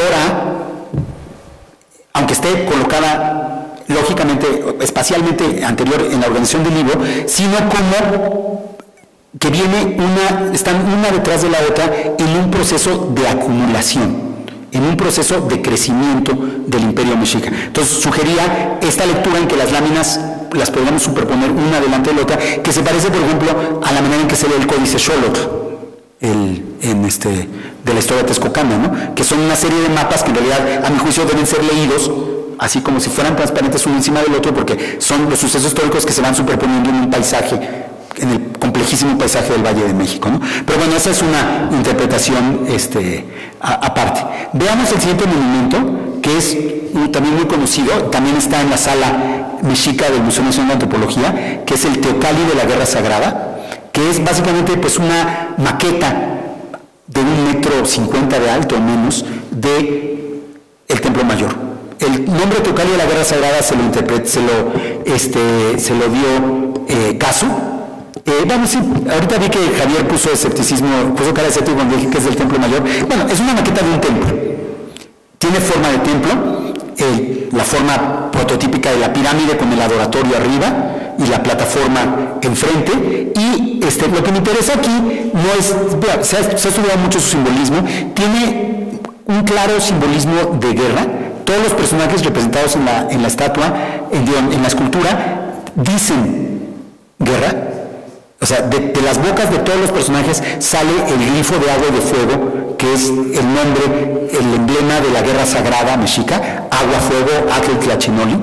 a, aunque esté colocada lógicamente, espacialmente anterior en la organización del libro, sino como que viene una, están una detrás de la otra en un proceso de acumulación, en un proceso de crecimiento del Imperio Mexica. Entonces sugería esta lectura en que las láminas las podríamos superponer una delante de la otra, que se parece, por ejemplo, a la manera en que se lee el Códice Xolotl, el, en este, de la historia texcocana, ¿no? Que son una serie de mapas que en realidad, a mi juicio, deben ser leídos así como si fueran transparentes uno encima del otro, porque son los sucesos históricos que se van superponiendo en un paisaje, en el complejísimo paisaje del Valle de México, ¿no? Pero bueno, esa es una interpretación este, a, aparte. Veamos el siguiente monumento, que es un, también muy conocido, también está en la sala mexica del Museo Nacional de Antropología, que es el Teocalli de la Guerra Sagrada, que es básicamente pues una maqueta de un metro cincuenta de alto o menos de el Templo Mayor. El nombre Teocalli de la Guerra Sagrada se lo, interpret, se lo, este, se lo dio eh, Caso. Eh, bueno, sí, ahorita vi que Javier puso escepticismo, puso cara de escéptico cuando dije que es del Templo Mayor. Bueno, es una maqueta de un templo. Tiene forma de templo, eh, la forma prototípica de la pirámide con el adoratorio arriba y la plataforma enfrente. Y este, lo que me interesa aquí no es, bueno, se, ha, se ha estudiado mucho su simbolismo, tiene un claro simbolismo de guerra. Todos los personajes representados en la, en la estatua, en, en la escultura, dicen guerra. O sea, de, de las bocas de todos los personajes sale el grifo de agua y de fuego, que es el nombre, el emblema de la guerra sagrada mexica, agua, fuego, Atl Tlachinoli.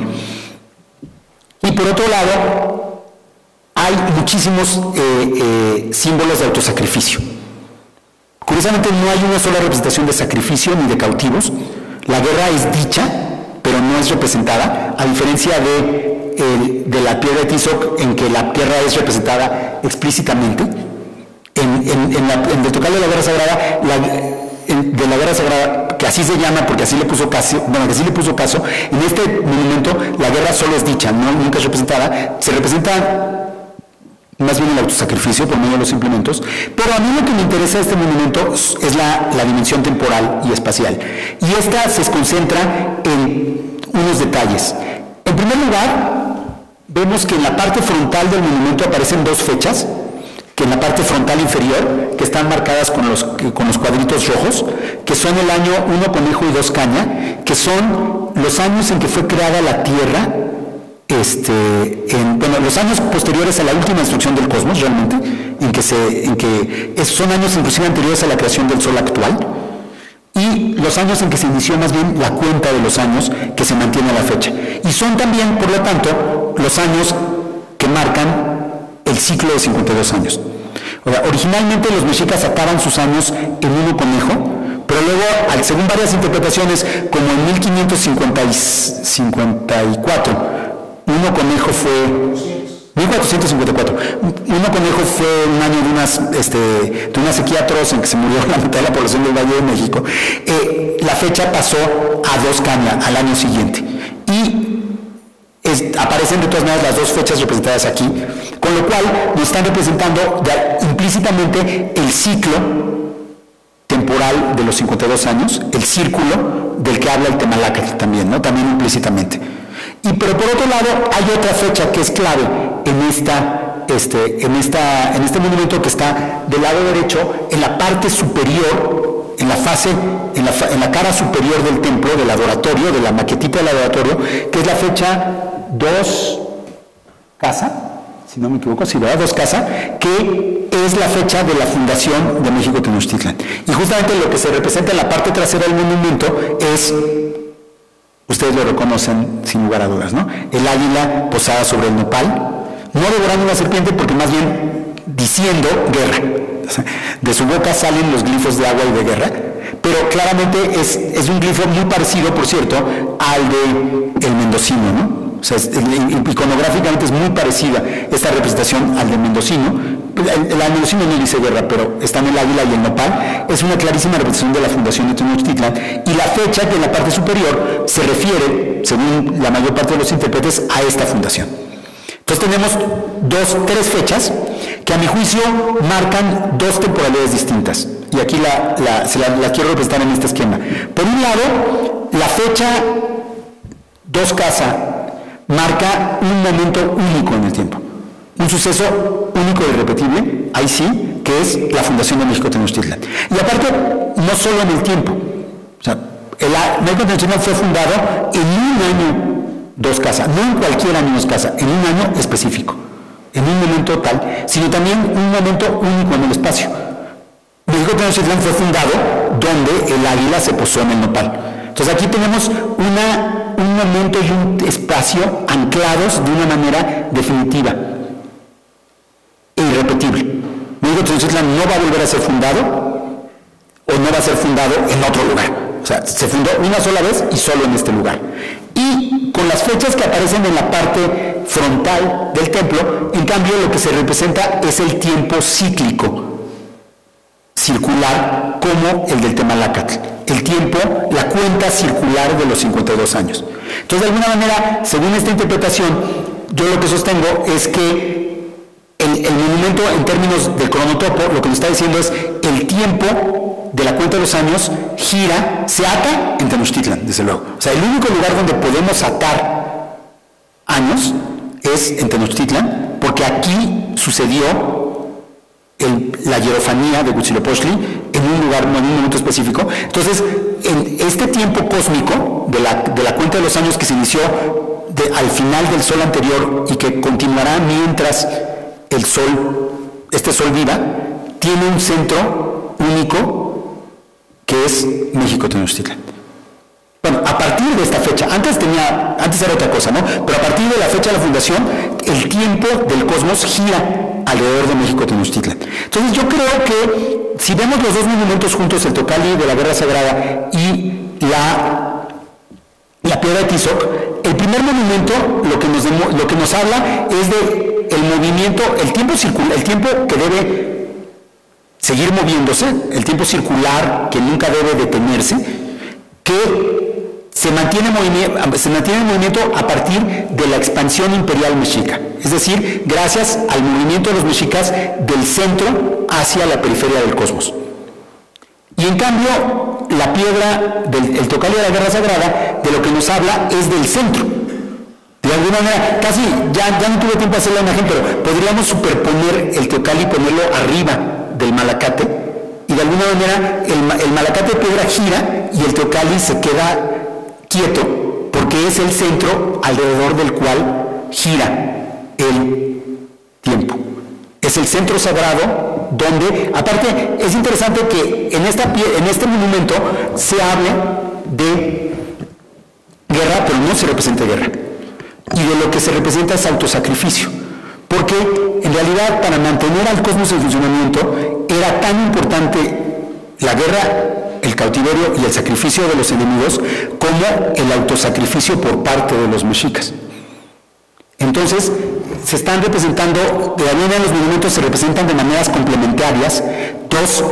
Y por otro lado, hay muchísimos eh, eh, símbolos de autosacrificio. Curiosamente no hay una sola representación de sacrificio ni de cautivos. La guerra es dicha, pero no es representada, a diferencia de El, de la piedra de Tizoc, en que la tierra es representada explícitamente. En, en, en, la, en el Teocalli de la Guerra Sagrada, la, en, de la Guerra Sagrada, que así se llama porque así le puso caso, bueno, que así le puso caso, en este monumento la guerra solo es dicha, no, nunca es representada, se representa más bien el autosacrificio por medio de los implementos, pero a mí lo que me interesa de este monumento es la, la dimensión temporal y espacial, y esta se concentra en unos detalles. En primer lugar, vemos que en la parte frontal del monumento aparecen dos fechas, que en la parte frontal inferior, que están marcadas con los, con los cuadritos rojos, que son el año uno conejo y dos caña, que son los años en que fue creada la Tierra, este, en, bueno, los años posteriores a la última destrucción del cosmos, realmente, en que, se, en que esos son años inclusive anteriores a la creación del Sol actual, y los años en que se inició más bien la cuenta de los años que se mantiene a la fecha. Y son también, por lo tanto, los años que marcan el ciclo de cincuenta y dos años. O sea, originalmente los mexicas sacaban sus años en uno conejo, pero luego, según varias interpretaciones, como en mil quinientos cincuenta y cuatro, uno conejo fue... mil cuatrocientos cincuenta y cuatro. Uno conejo fue un año de, unas, este, de una sequía atroz en que se murió la mitad de la población del Valle de México. Eh, la fecha pasó a dos caña al año siguiente. Y es, aparecen de todas maneras las dos fechas representadas aquí, con lo cual nos están representando ya, implícitamente el ciclo temporal de los cincuenta y dos años, el círculo del que habla el Temalacatl también, ¿no? También implícitamente. Y pero por otro lado hay otra fecha que es clave en esta, este, en esta, en este monumento que está del lado derecho, en la parte superior, en la fase, en la, en la cara superior del templo, del adoratorio, de la maquetita del adoratorio, que es la fecha dos casa, si no me equivoco, si ¿verdad? dos casa, que es la fecha de la fundación de México Tenochtitlan. Y justamente lo que se representa en la parte trasera del monumento es, ustedes lo reconocen sin lugar a dudas, ¿no? El águila posada sobre el nopal, no devorando una serpiente, porque más bien diciendo guerra. O sea, de su boca salen los glifos de agua y de guerra, pero claramente es, es un glifo muy parecido, por cierto, al de el mendocino, ¿no? O sea, es, iconográficamente es muy parecida esta representación al de mendocino. El, el mendocino no dice guerra, pero están el águila y el nopal. Es una clarísima representación de la fundación de Tenochtitlan, y la fecha que en la parte superior se refiere, según la mayor parte de los intérpretes, a esta fundación. Entonces tenemos dos, tres fechas que a mi juicio marcan dos temporalidades distintas, y aquí la, la, se la, la quiero representar en este esquema. Por un lado, la fecha dos casa marca un momento único en el tiempo, un suceso único e irrepetible, ahí sí, que es la fundación de México Tenochtitlan. Y aparte, no solo en el tiempo, o sea, el México Tenochtitlan fue fundado en un año dos casa, no en cualquier año dos casa, en un año específico, en un momento tal, sino también un momento único en el espacio. México Tenochtitlan fue fundado donde el águila se posó en el nopal. Entonces aquí tenemos una, un momento y un espacio anclados de una manera definitiva e irrepetible. México Tenochtitlan no va a volver a ser fundado, o no va a ser fundado en otro lugar. O sea, se fundó una sola vez y solo en este lugar. Y con las fechas que aparecen en la parte frontal del templo, en cambio lo que se representa es el tiempo cíclico, circular, como el del Temalacatl. El tiempo, la cuenta circular de los cincuenta y dos años. Entonces, de alguna manera, según esta interpretación, yo lo que sostengo es que el, el monumento, en términos del cronotopo, lo que nos está diciendo es el tiempo de la cuenta de los años gira, se ata en Tenochtitlan, desde luego. O sea, el único lugar donde podemos atar años es en Tenochtitlan, porque aquí sucedió el, la hierofanía de Huitzilopochtli en un lugar, en un momento específico. Entonces, en este tiempo cósmico de la, de la cuenta de los años que se inició de, al final del sol anterior y que continuará mientras el sol, este sol viva, tiene un centro único que es México Tenochtitlan. Bueno, a partir de esta fecha, antes tenía, antes era otra cosa, ¿no? Pero a partir de la fecha de la fundación, el tiempo del cosmos gira alrededor de México Tenochtitlan. Entonces yo creo que si vemos los dos monumentos juntos, el Tocali de la Guerra Sagrada y la, la piedra de Tizoc, el primer monumento lo que nos, demo, lo que nos habla es de el movimiento, el tiempo circular, el tiempo que debe seguir moviéndose, el tiempo circular que nunca debe detenerse, que se mantiene, se mantiene en movimiento a partir de la expansión imperial mexica, es decir, gracias al movimiento de los mexicas del centro hacia la periferia del cosmos. Y en cambio, la piedra del el Tocali de la Guerra Sagrada, de lo que nos habla es del centro. De alguna manera, casi, ya, ya no tuve tiempo de hacer la imagen, pero podríamos superponer el Tocali y ponerlo arriba del Malacate, y de alguna manera el, el Malacate de piedra gira y el Tocali se queda quieto, porque es el centro alrededor del cual gira el tiempo. Es el centro sagrado donde, aparte, es interesante que en, esta, en este monumento se hable de guerra, pero no se representa guerra. Y de lo que se representa es autosacrificio. Porque, en realidad, para mantener al cosmos en funcionamiento, era tan importante la guerra, el cautiverio y el sacrificio de los enemigos, como el autosacrificio por parte de los mexicas. Entonces, se están representando, de alguna manera los monumentos se representan de maneras complementarias dos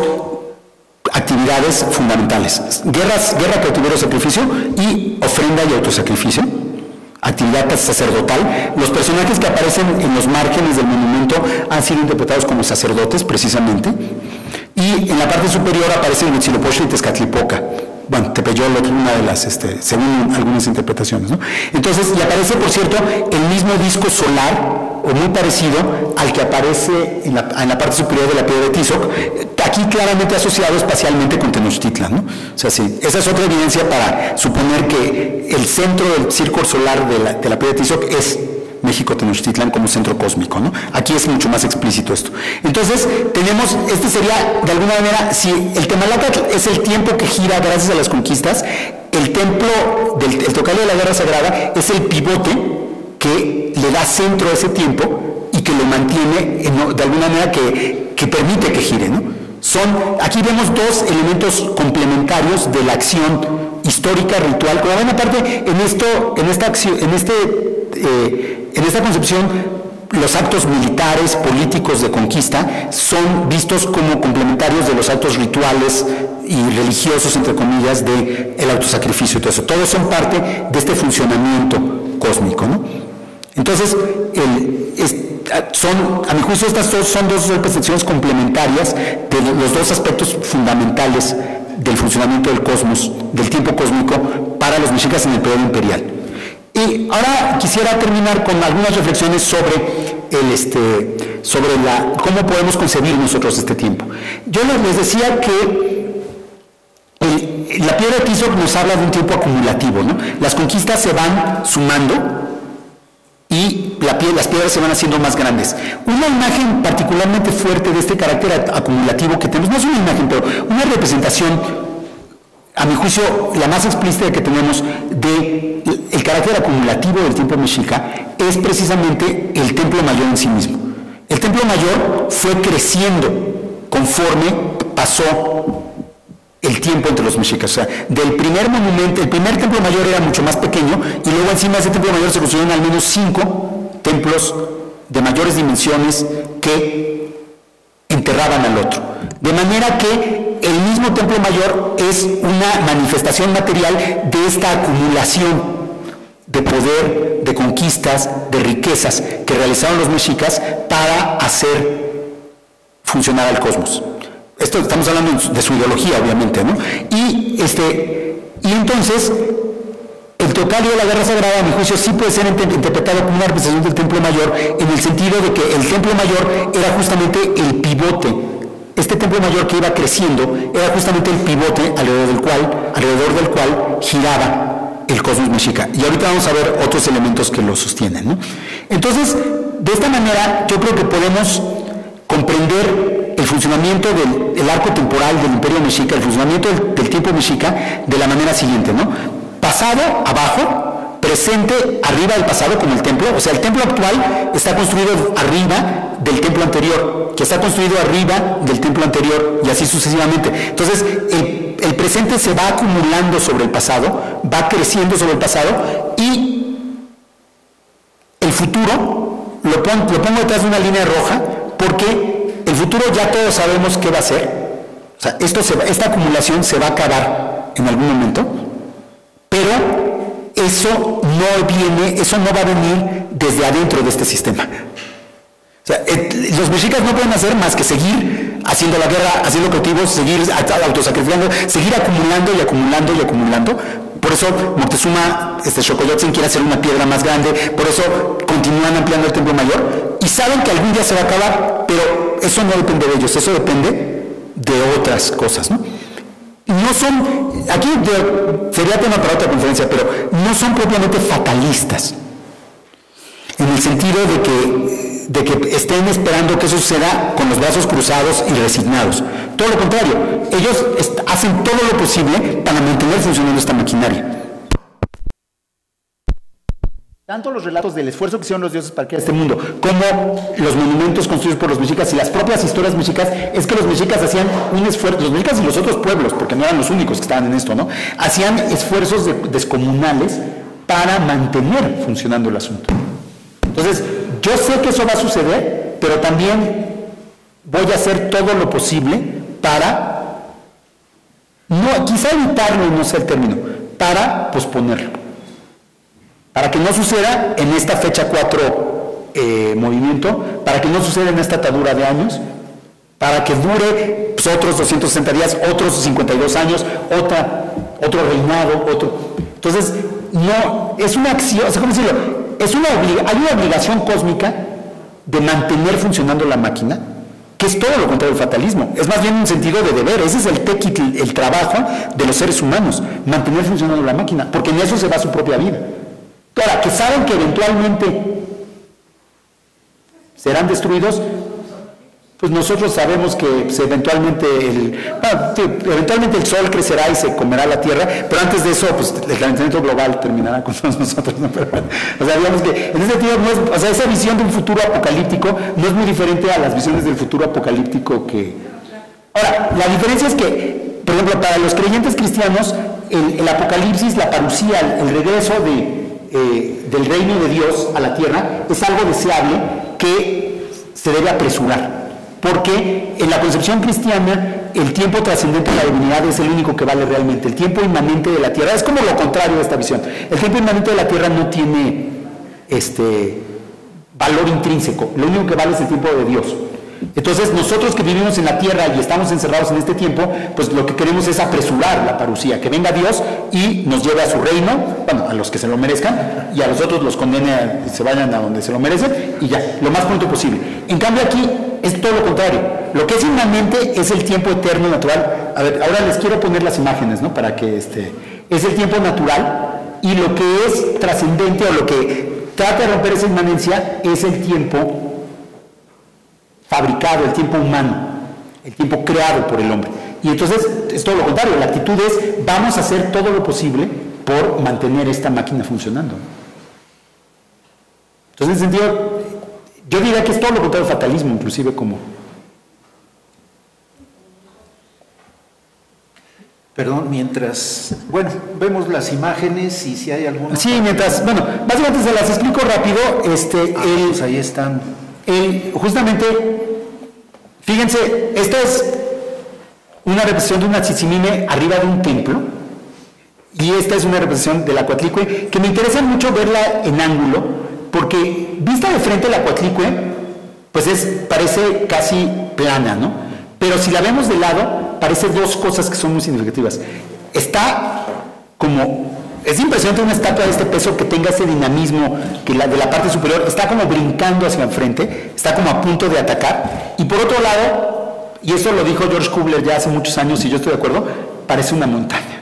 actividades fundamentales: guerras, guerra, cautiverio, sacrificio, y ofrenda y autosacrificio, actividad sacerdotal. Los personajes que aparecen en los márgenes del monumento han sido interpretados como sacerdotes, precisamente, y en la parte superior aparecen Huitzilopochtli y Tezcatlipoca, bueno, Tepeyolotl, una de las, este, según algunas interpretaciones, ¿no? Entonces, y aparece, por cierto, el mismo disco solar, o muy parecido al que aparece en la, en la parte superior de la piedra de Tizoc, aquí claramente asociado espacialmente con Tenochtitlan, ¿no? O sea, sí, esa es otra evidencia para suponer que el centro del círculo solar de la, de la piedra de Tizoc es México Tenochtitlan como centro cósmico, ¿no? Aquí es mucho más explícito esto. Entonces, tenemos, este sería, de alguna manera, si el Temalacatl es el tiempo que gira gracias a las conquistas, el templo del el Tocalio de la Guerra Sagrada es el pivote que le da centro a ese tiempo y que lo mantiene, de alguna manera, que, que permite que gire, ¿no? Son, aquí vemos dos elementos complementarios de la acción histórica, ritual. Como ven, aparte, en, esto, en, esta, acción, en, este, eh, en esta concepción, los actos militares, políticos de conquista son vistos como complementarios de los actos rituales y religiosos, entre comillas, del de autosacrificio y todo eso. Todos son parte de este funcionamiento cósmico, ¿no? Entonces, el, es, son, a mi juicio, estas dos, son dos representaciones complementarias de los dos aspectos fundamentales del funcionamiento del cosmos, del tiempo cósmico, para los mexicas en el periodo imperial. Y ahora quisiera terminar con algunas reflexiones sobre, el, este, sobre la, cómo podemos concebir nosotros este tiempo. Yo les decía que el, la piedra de Tizoc nos habla de un tiempo acumulativo, ¿no? Las conquistas se van sumando y la pie, las piedras se van haciendo más grandes. Una imagen particularmente fuerte de este carácter acumulativo que tenemos, no es una imagen, pero una representación, a mi juicio, la más explícita que tenemos de el carácter acumulativo del tiempo mexica es precisamente el Templo Mayor en sí mismo. El Templo Mayor fue creciendo conforme pasó el tiempo entre los mexicas. O sea, del primer monumento, el primer templo mayor era mucho más pequeño y luego encima de ese templo mayor se construyeron al menos cinco templos de mayores dimensiones que enterraban al otro. De manera que el mismo templo mayor es una manifestación material de esta acumulación de poder, de conquistas, de riquezas que realizaron los mexicas para hacer funcionar al cosmos. Esto estamos hablando de su ideología, obviamente, ¿no? Y, este, y entonces, el Tocalio de la Guerra Sagrada, a mi juicio, sí puede ser interpretado como una representación del Templo Mayor, en el sentido de que el Templo Mayor era justamente el pivote. Este Templo Mayor que iba creciendo era justamente el pivote alrededor del cual, alrededor del cual giraba el cosmos mexica. Y ahorita vamos a ver otros elementos que lo sostienen, ¿no? Entonces, de esta manera, yo creo que podemos comprender el funcionamiento del el arco temporal del Imperio Mexica, el funcionamiento del, del tiempo mexica de la manera siguiente, ¿no? Pasado, abajo, presente, arriba del pasado, como el templo. O sea, el templo actual está construido arriba del templo anterior, que está construido arriba del templo anterior, y así sucesivamente. Entonces, el, el presente se va acumulando sobre el pasado, va creciendo sobre el pasado, y el futuro lo, pon, lo pongo detrás de una línea roja, porque el futuro ya todos sabemos qué va a ser. O sea, esto se va, esta acumulación se va a acabar en algún momento, pero eso no viene, eso no va a venir desde adentro de este sistema. O sea, et, los mexicas no pueden hacer más que seguir haciendo la guerra, haciendo cultivos, seguir autosacrificando, seguir acumulando y acumulando y acumulando. Por eso Moctezuma, este Xocoyotzin, quiere hacer una piedra más grande, por eso continúan ampliando el templo mayor, y saben que algún día se va a acabar, pero eso no depende de ellos, eso depende de otras cosas, ¿no? No son, aquí de, sería tema para otra conferencia, pero no son propiamente fatalistas, en el sentido de que, de que estén esperando que eso suceda con los brazos cruzados y resignados. Todo lo contrario, ellos hacen todo lo posible para mantener funcionando esta maquinaria. Tanto los relatos del esfuerzo que hicieron los dioses para crear este mundo, como los monumentos construidos por los mexicas y las propias historias mexicas, es que los mexicas hacían un esfuerzo, los mexicas y los otros pueblos, porque no eran los únicos que estaban en esto, ¿no? Hacían esfuerzos de, descomunales para mantener funcionando el asunto. Entonces, yo sé que eso va a suceder, pero también voy a hacer todo lo posible para, no, quizá evitarlo, no sé el término, para posponerlo. Para que no suceda en esta fecha cuatro eh, movimiento, para que no suceda en esta atadura de años, para que dure pues, otros doscientos sesenta días, otros cincuenta y dos años, otra, otro reinado, otro... Entonces, no, es una acción, o sea, ¿cómo decirlo? Es una obliga, hay una obligación cósmica de mantener funcionando la máquina, que es todo lo contrario del fatalismo, es más bien un sentido de deber, ese es el tequitl, el trabajo de los seres humanos, mantener funcionando la máquina, porque en eso se va su propia vida. Ahora, que saben que eventualmente serán destruidos, pues nosotros sabemos que pues, eventualmente, el, bueno, eventualmente el sol crecerá y se comerá la tierra, pero antes de eso, pues el calentamiento global terminará con todos nosotros, ¿no? Pero, o sea, digamos que en ese sentido, no es, o sea, esa visión de un futuro apocalíptico no es muy diferente a las visiones del futuro apocalíptico que... Ahora, la diferencia es que, por ejemplo, para los creyentes cristianos, el, el apocalipsis, la parucía, el regreso de, eh, del reino de Dios a la tierra, es algo deseable que se debe apresurar. Porque en la concepción cristiana el tiempo trascendente de la divinidad es el único que vale realmente. El tiempo inmanente de la tierra es como lo contrario de esta visión. El tiempo inmanente de la tierra no tiene este, valor intrínseco. Lo único que vale es el tiempo de Dios. Entonces nosotros que vivimos en la tierra y estamos encerrados en este tiempo, pues lo que queremos es apresurar la parucía, que venga Dios y nos lleve a su reino, bueno, a los que se lo merezcan, y a los otros los condene a, y se vayan a donde se lo merecen, y ya, lo más pronto posible. En cambio aquí es todo lo contrario. Lo que es inmanente es el tiempo eterno natural. A ver, ahora les quiero poner las imágenes, ¿no? Para que este, es el tiempo natural, y lo que es trascendente o lo que trata de romper esa inmanencia es el tiempo fabricado, el tiempo humano, el tiempo creado por el hombre. Y entonces es todo lo contrario, la actitud es vamos a hacer todo lo posible por mantener esta máquina funcionando. Entonces en ese sentido, yo diría que es todo lo contrario del fatalismo, inclusive como... Perdón, mientras, bueno, vemos las imágenes y si hay alguna... Sí, mientras, bueno, básicamente se las explico rápido, este, ah, el, pues ahí están... El, justamente, fíjense, esta es una representación de una tzitzimime arriba de un templo, y esta es una representación de la Coatlicue, que me interesa mucho verla en ángulo, porque vista de frente la Coatlicue, pues es, parece casi plana, ¿no? Pero si la vemos de lado, parece dos cosas que son muy significativas. Está como... Es impresionante una estatua de este peso que tenga ese dinamismo, que la de la parte superior está como brincando hacia enfrente, está como a punto de atacar. Y por otro lado, y eso lo dijo George Kubler ya hace muchos años y yo estoy de acuerdo, parece una montaña.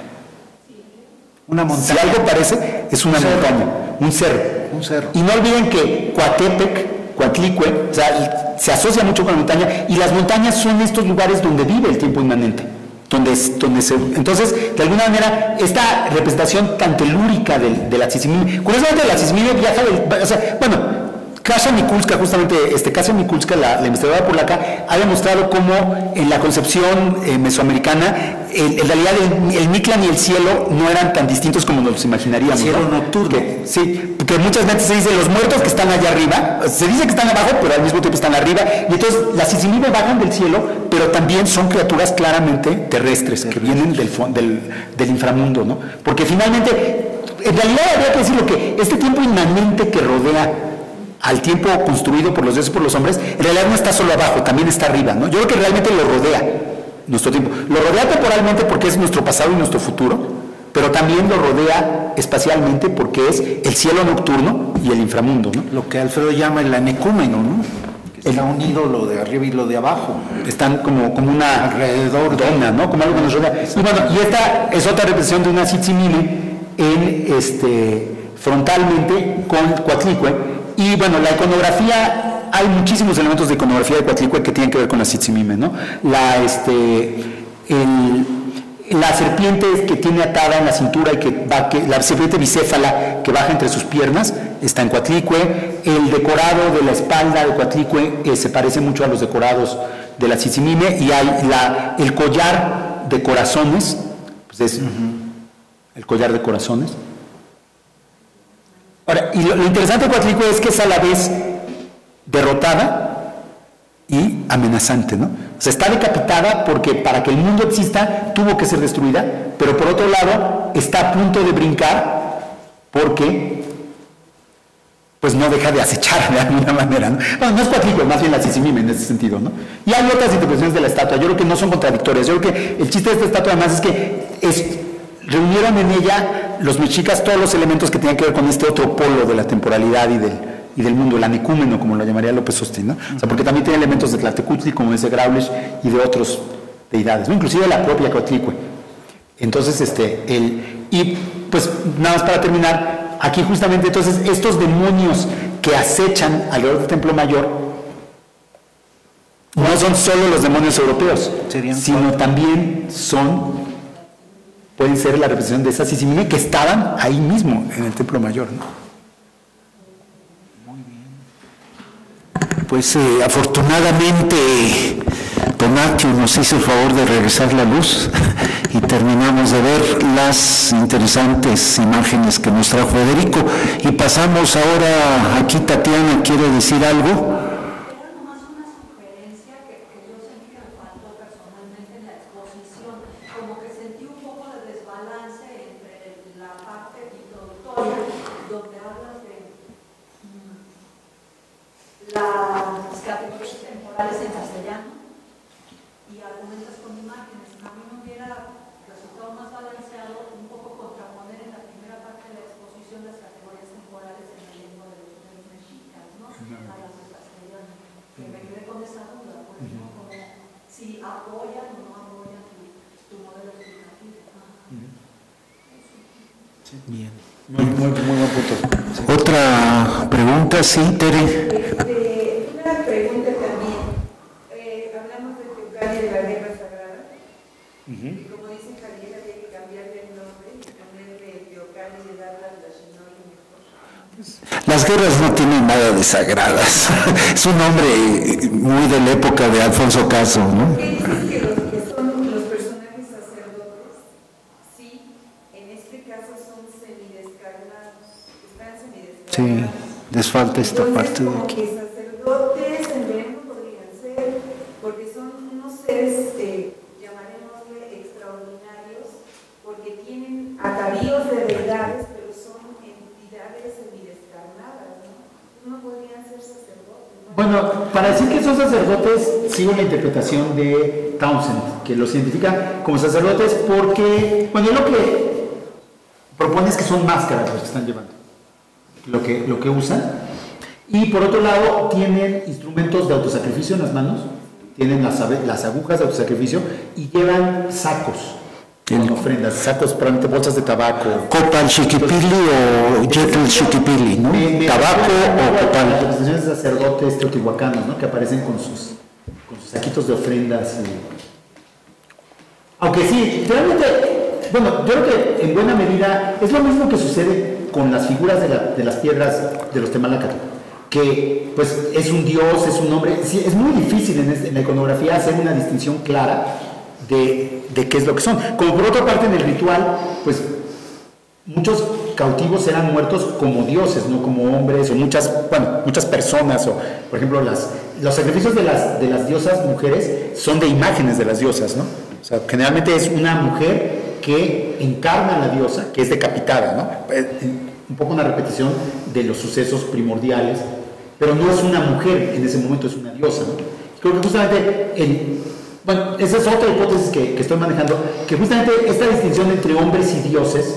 Una montaña. Si algo parece, es una un montaña, un cerro. Un cerro. Y no olviden que Coatepec, Coatlicue, o sea, se asocia mucho con la montaña, y las montañas son estos lugares donde vive el tiempo inmanente. Donde, donde se, entonces, de alguna manera, esta representación tan telúrica de, de la tzitzimime, curiosamente la tzitzimime viaja del, o sea, bueno, Kasia Mikulska, justamente, este Kasia Mikulska, la, la investigadora polaca, ha demostrado cómo en la concepción eh, mesoamericana, el, en realidad el, el Mictlán y el cielo no eran tan distintos como nos imaginaríamos. Cielo ¿no? nocturno. Que, sí, porque muchas veces se dice los muertos que están allá arriba, se dice que están abajo, pero al mismo tiempo están arriba, y entonces las tzitzimime bajan del cielo, pero también son criaturas claramente terrestres, que vienen del, del, del inframundo, ¿no? Porque finalmente, en realidad habría que decirlo que este tiempo inmanente que rodea al tiempo construido por los dioses y por los hombres, en realidad no está solo abajo, también está arriba, ¿no? Yo creo que realmente lo rodea nuestro tiempo. Lo rodea temporalmente porque es nuestro pasado y nuestro futuro, pero también lo rodea espacialmente porque es el cielo nocturno y el inframundo, ¿no? Lo que Alfredo llama el anecúmeno, ¿no? Que está unido lo de arriba y lo de abajo. Están como, como una alrededor dona, ¿no? Como algo que nos rodea. Y bueno, y esta es otra representación de una tzitzimime en este frontalmente con Coatlicue. Y bueno, la iconografía, hay muchísimos elementos de iconografía de Coatlicue que tienen que ver con la tzitzimime, ¿no? La, este, el, la serpiente que tiene atada en la cintura y que va, que, la serpiente bicéfala que baja entre sus piernas, está en Coatlicue. El decorado de la espalda de Coatlicue eh, se parece mucho a los decorados de la tzitzimime, y hay la, el collar de corazones, pues es uh-huh. el collar de corazones. Ahora, y lo, lo interesante de Coatlicue es que es a la vez derrotada y amenazante, ¿no? O sea, está decapitada porque para que el mundo exista tuvo que ser destruida, pero por otro lado está a punto de brincar porque pues no deja de acechar de alguna manera, ¿no? Bueno, no es Coatlicue, más bien la tzitzimime en ese sentido, ¿no? Y hay otras interpretaciones de la estatua, yo creo que no son contradictorias, yo creo que el chiste de esta estatua además es que es reunieron en ella los mexicas todos los elementos que tenían que ver con este otro polo de la temporalidad y del, y del mundo, el anicúmeno, como lo llamaría López Austin, ¿no? O sea, porque también tiene elementos de Tlaltecutli, como dice Graulich, y de otros deidades, ¿no? Inclusive la propia Coatlicue. Entonces, este, el, y pues nada más para terminar, aquí justamente entonces estos demonios que acechan alrededor del Templo Mayor no son solo los demonios europeos, sino también son, pueden ser la representación de esas Sisimine que estaban ahí mismo en el Templo Mayor, ¿no? Muy bien. Pues eh, afortunadamente Tonatiuh nos hizo el favor de regresar la luz y terminamos de ver las interesantes imágenes que nos trajo Federico. Y pasamos ahora, aquí Tatiana quiere decir algo. Las categorías temporales en castellano y argumentos con imágenes. A mí me hubiera resultado más balanceado un poco contraponer en la primera parte de la exposición las categorías temporales en la lengua de los, de los mexicas, ¿no? A las de castellano. Que me quedé con esa duda, pues, ¿no? Como si apoyan o no apoyan tu, tu modelo explicativo. Sí. Bien. Muy, muy, muy buen punto. Sí. Otra pregunta, sí, Tere. Este, una pregunta también. Eh, hablamos de Teucali de la guerra sagrada. Uh-huh. Y como dice Javier, había que cambiarle el nombre, ponerle Teucali y darle a la Shinoi mejor. Las guerras no tienen nada de sagradas. Es un nombre muy de la época de Alfonso Caso, ¿no? ¿Qué dices que los que son los personajes sacerdotes, sí, en este caso son semidescarnados, están semidescarnados? Sí, les falta esta Entonces, parte de como aquí. que sacerdotes en realidad no podrían ser, porque son unos seres, eh, llamaremosle extraordinarios, porque tienen atavíos de deidades, pero son entidades semidescarnadas, ¿no? No podrían ser sacerdotes, ¿no? Bueno, para decir que son sacerdotes, sigo la interpretación de Townsend, que los identifica como sacerdotes porque, bueno, lo que propone es que son máscaras los que están llevando, lo que, lo que usan, y por otro lado tienen instrumentos de autosacrificio en las manos, tienen las, las agujas de autosacrificio y llevan sacos con el, ofrendas, sacos, probablemente bolsas de tabaco. Copal Xiquipili o Yetl Xiquipili, ¿no? Me, me tabaco o copal. Las representaciones de sacerdotes teotihuacanos, ¿no? Que aparecen con sus, con sus saquitos de ofrendas. Y... Aunque sí, realmente, bueno, yo creo que en buena medida es lo mismo que sucede con las figuras de, la, de las piedras de los Temalacatl, que pues es un dios, es un hombre. Sí, es muy difícil en, este, en la iconografía hacer una distinción clara de, de qué es lo que son. Como por otra parte en el ritual, pues muchos cautivos eran muertos como dioses, no como hombres, o muchas, bueno, muchas personas, o por ejemplo las, los sacrificios de las, de las diosas mujeres son de imágenes de las diosas, ¿no? O sea, generalmente es una mujer que encarna a la diosa, que es decapitada, ¿no? Un poco una repetición de los sucesos primordiales, pero no es una mujer en ese momento, es una diosa, ¿no? Creo que justamente el... Bueno, esa es otra hipótesis que, que estoy manejando, que justamente esta distinción entre hombres y dioses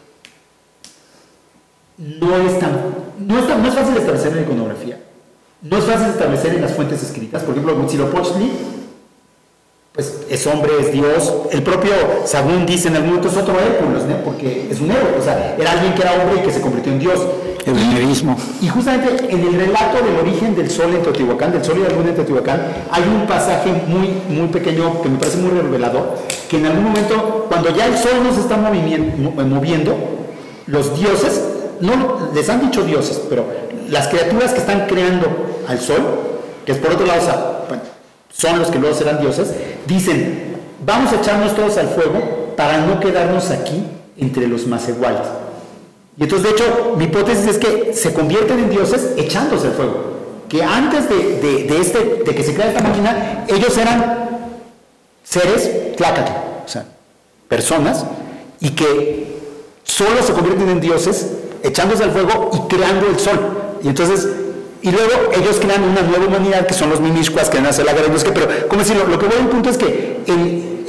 no es tan, no es tan, no es fácil de establecer en la iconografía, no es fácil de establecer en las fuentes escritas. Por ejemplo, Huitzilopochtli, pues es hombre, es dios. El propio Sagún dice en algún momento es otro Hércules, ¿no? Porque es un héroe, o sea, era alguien que era hombre y que se convirtió en dios. El venerismo. Y, y justamente en el relato del origen del sol en Teotihuacán, del sol y la luna en Teotihuacán, hay un pasaje muy, muy pequeño que me parece muy revelador, que en algún momento, cuando ya el sol no se está moviendo, los dioses, no les han dicho dioses, pero las criaturas que están creando al sol, que es por otro lado, o sea, bueno, son los que luego serán dioses, dicen, vamos a echarnos todos al fuego para no quedarnos aquí entre los Macehuales. Y entonces, de hecho, mi hipótesis es que se convierten en dioses echándose al fuego. Que antes de, de, de, este, de que se crea esta máquina, ellos eran seres tlácatl, o sea, personas, y que solo se convierten en dioses echándose al fuego y creando el sol. Y entonces, y luego ellos crean una nueva humanidad que son los mimixcuas que van a hacer la guerra. Pero, ¿cómo decirlo? Lo que voy a un punto es que el,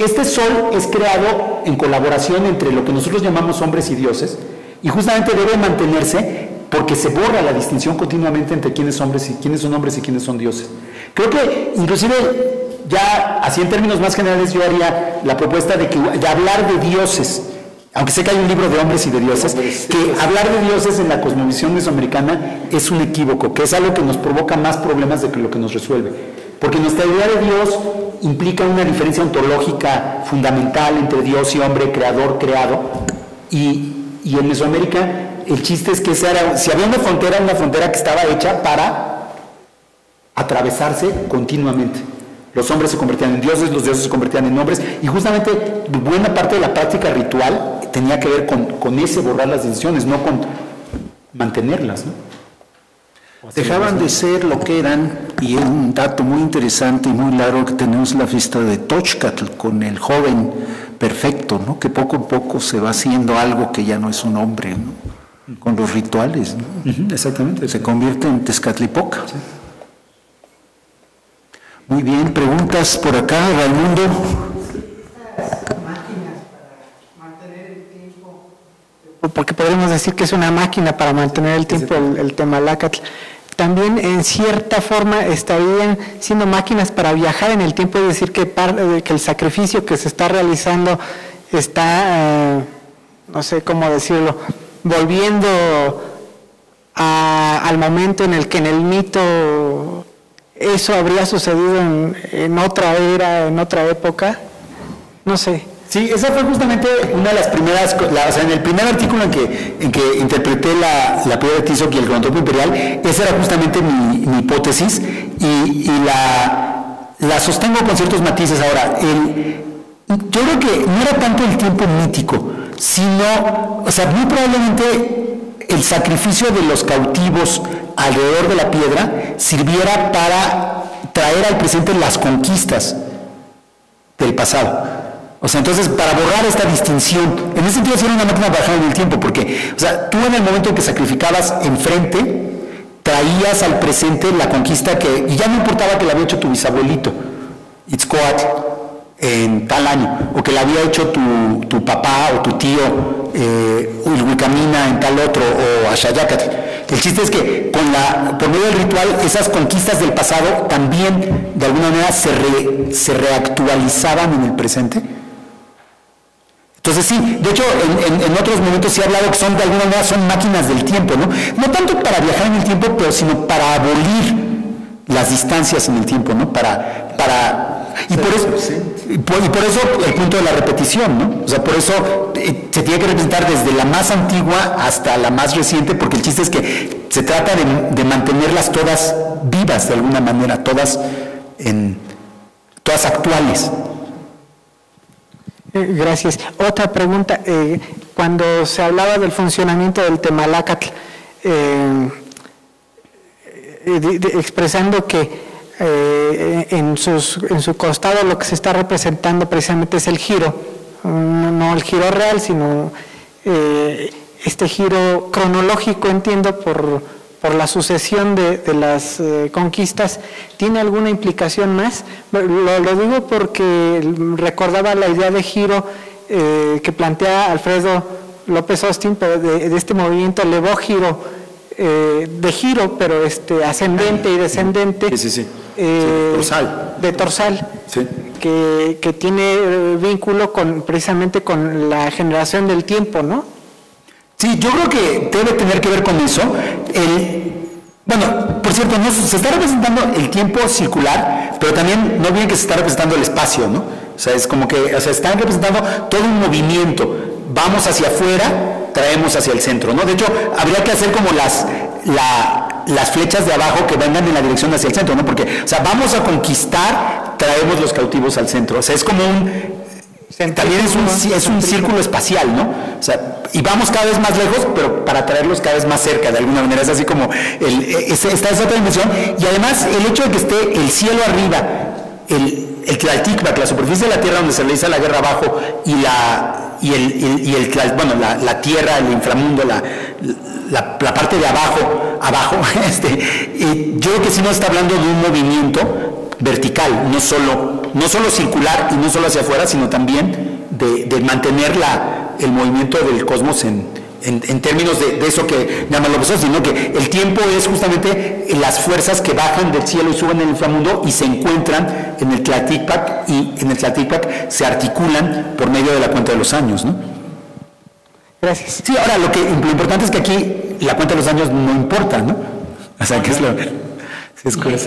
este sol es creado en colaboración entre lo que nosotros llamamos hombres y dioses, y justamente debe mantenerse porque se borra la distinción continuamente entre quiénes, hombres y, quiénes son hombres y quiénes son dioses. Creo que inclusive ya así en términos más generales yo haría la propuesta de, que, de hablar de dioses, aunque sé que hay un libro de hombres y de dioses, que hablar de dioses en la cosmovisión mesoamericana es un equívoco, que es algo que nos provoca más problemas de que lo que nos resuelve. Porque nuestra idea de Dios implica una diferencia ontológica fundamental entre Dios y hombre, creador, creado, y, y en Mesoamérica el chiste es que esa era, si había una frontera, una frontera que estaba hecha para atravesarse continuamente. Los hombres se convertían en dioses, los dioses se convertían en hombres, y justamente buena parte de la práctica ritual tenía que ver con, con ese borrar las decisiones, no con mantenerlas, ¿no? Dejaban de ser lo que eran, y es un dato muy interesante y muy largo que tenemos la fiesta de Tochcatl con el joven perfecto, ¿no? Que poco a poco se va haciendo algo que ya no es un hombre, ¿no? Con los rituales, ¿no? Uh-huh, exactamente. Se convierte en Tezcatlipoca. Sí. Muy bien, preguntas por acá, Raimundo. Estas máquinas para mantener el tiempo, porque podríamos decir que es una máquina para mantener el tiempo, el, el Temalacatl. También en cierta forma estarían siendo máquinas para viajar en el tiempo, es decir, que, par, que el sacrificio que se está realizando está, eh, no sé cómo decirlo, volviendo a, al momento en el que en el mito eso habría sucedido en, en otra era, en otra época, no sé. Sí, esa fue justamente una de las primeras, la, o sea, en el primer artículo en que, en que interpreté la, la piedra de Tizoc y el cronotopo imperial, esa era justamente mi, mi hipótesis, y, y la, la sostengo con ciertos matices. Ahora, el, yo creo que no era tanto el tiempo mítico, sino, o sea, muy probablemente el sacrificio de los cautivos alrededor de la piedra sirviera para traer al presente las conquistas del pasado. O sea, entonces, para borrar esta distinción, en ese sentido sí era una máquina de viajar en el tiempo, porque, o sea, tú en el momento en que sacrificabas enfrente, traías al presente la conquista que, y ya no importaba que la había hecho tu bisabuelito, Itzcoatl, en tal año, o que la había hecho tu, tu papá o tu tío, eh, Ulhuicamina en tal otro, o Axayácatl. El chiste es que con la, por medio del ritual, esas conquistas del pasado también, de alguna manera, se, re, se reactualizaban en el presente. Entonces sí, de hecho en, en, en otros momentos sí he hablado que son de alguna manera son máquinas del tiempo, ¿no? No tanto para viajar en el tiempo, pero sino para abolir las distancias en el tiempo, ¿no? Para, para y por eso y por, y por eso el punto de la repetición, ¿no? O sea, por eso eh, se tiene que representar desde la más antigua hasta la más reciente, porque el chiste es que se trata de, de mantenerlas todas vivas de alguna manera, todas en todas actuales. Gracias. Otra pregunta, eh, cuando se hablaba del funcionamiento del Temalacatl, eh, de, de, expresando que eh, en, sus, en su costado lo que se está representando precisamente es el giro, no, no el giro real, sino eh, este giro cronológico, entiendo, por, por la sucesión de, de las eh, conquistas. ¿Tiene alguna implicación más? Lo, lo digo porque recordaba la idea de giro eh, que plantea Alfredo López Austin, pero de, de este movimiento levógiro, eh, de giro, pero este ascendente y descendente. Sí, sí, sí. Eh, sí, torsal. De torsal. Sí. Que, que tiene vínculo con precisamente con la generación del tiempo, ¿no? Sí, yo creo que debe tener que ver con eso. El, bueno, por cierto, no, se está representando el tiempo circular, pero también no bien que se está representando el espacio, ¿no? O sea, es como que, o sea, están representando todo un movimiento. Vamos hacia afuera, traemos hacia el centro, ¿no? De hecho, habría que hacer como las, la, las flechas de abajo que vengan en la dirección hacia el centro, ¿no? Porque, o sea, vamos a conquistar, traemos los cautivos al centro. O sea, es como un... También es un, es un círculo espacial, ¿no? O sea, y vamos cada vez más lejos, pero para traerlos cada vez más cerca, de alguna manera. Es así como, el, es, está esa otra dimensión. Y además, el hecho de que esté el cielo arriba, el, el Tlaltikpak, la superficie de la tierra donde se realiza la guerra abajo, y la, y el, y, y el bueno, la, la tierra, el inframundo, la, la, la parte de abajo, abajo, este, y yo creo que sí nos está hablando de un movimiento vertical, no solo, no solo circular y no solo hacia afuera, sino también de, de mantener la, el movimiento del cosmos en, en, en términos de, de eso que llama lo pesado, sino que el tiempo es justamente las fuerzas que bajan del cielo y suben en el inframundo y se encuentran en el Tlaltippac, y en el Tlaltippac se articulan por medio de la cuenta de los años, ¿no? Gracias. Sí, ahora lo que lo importante es que aquí la cuenta de los años no importa, ¿no? O sea, que es lo... Es curioso.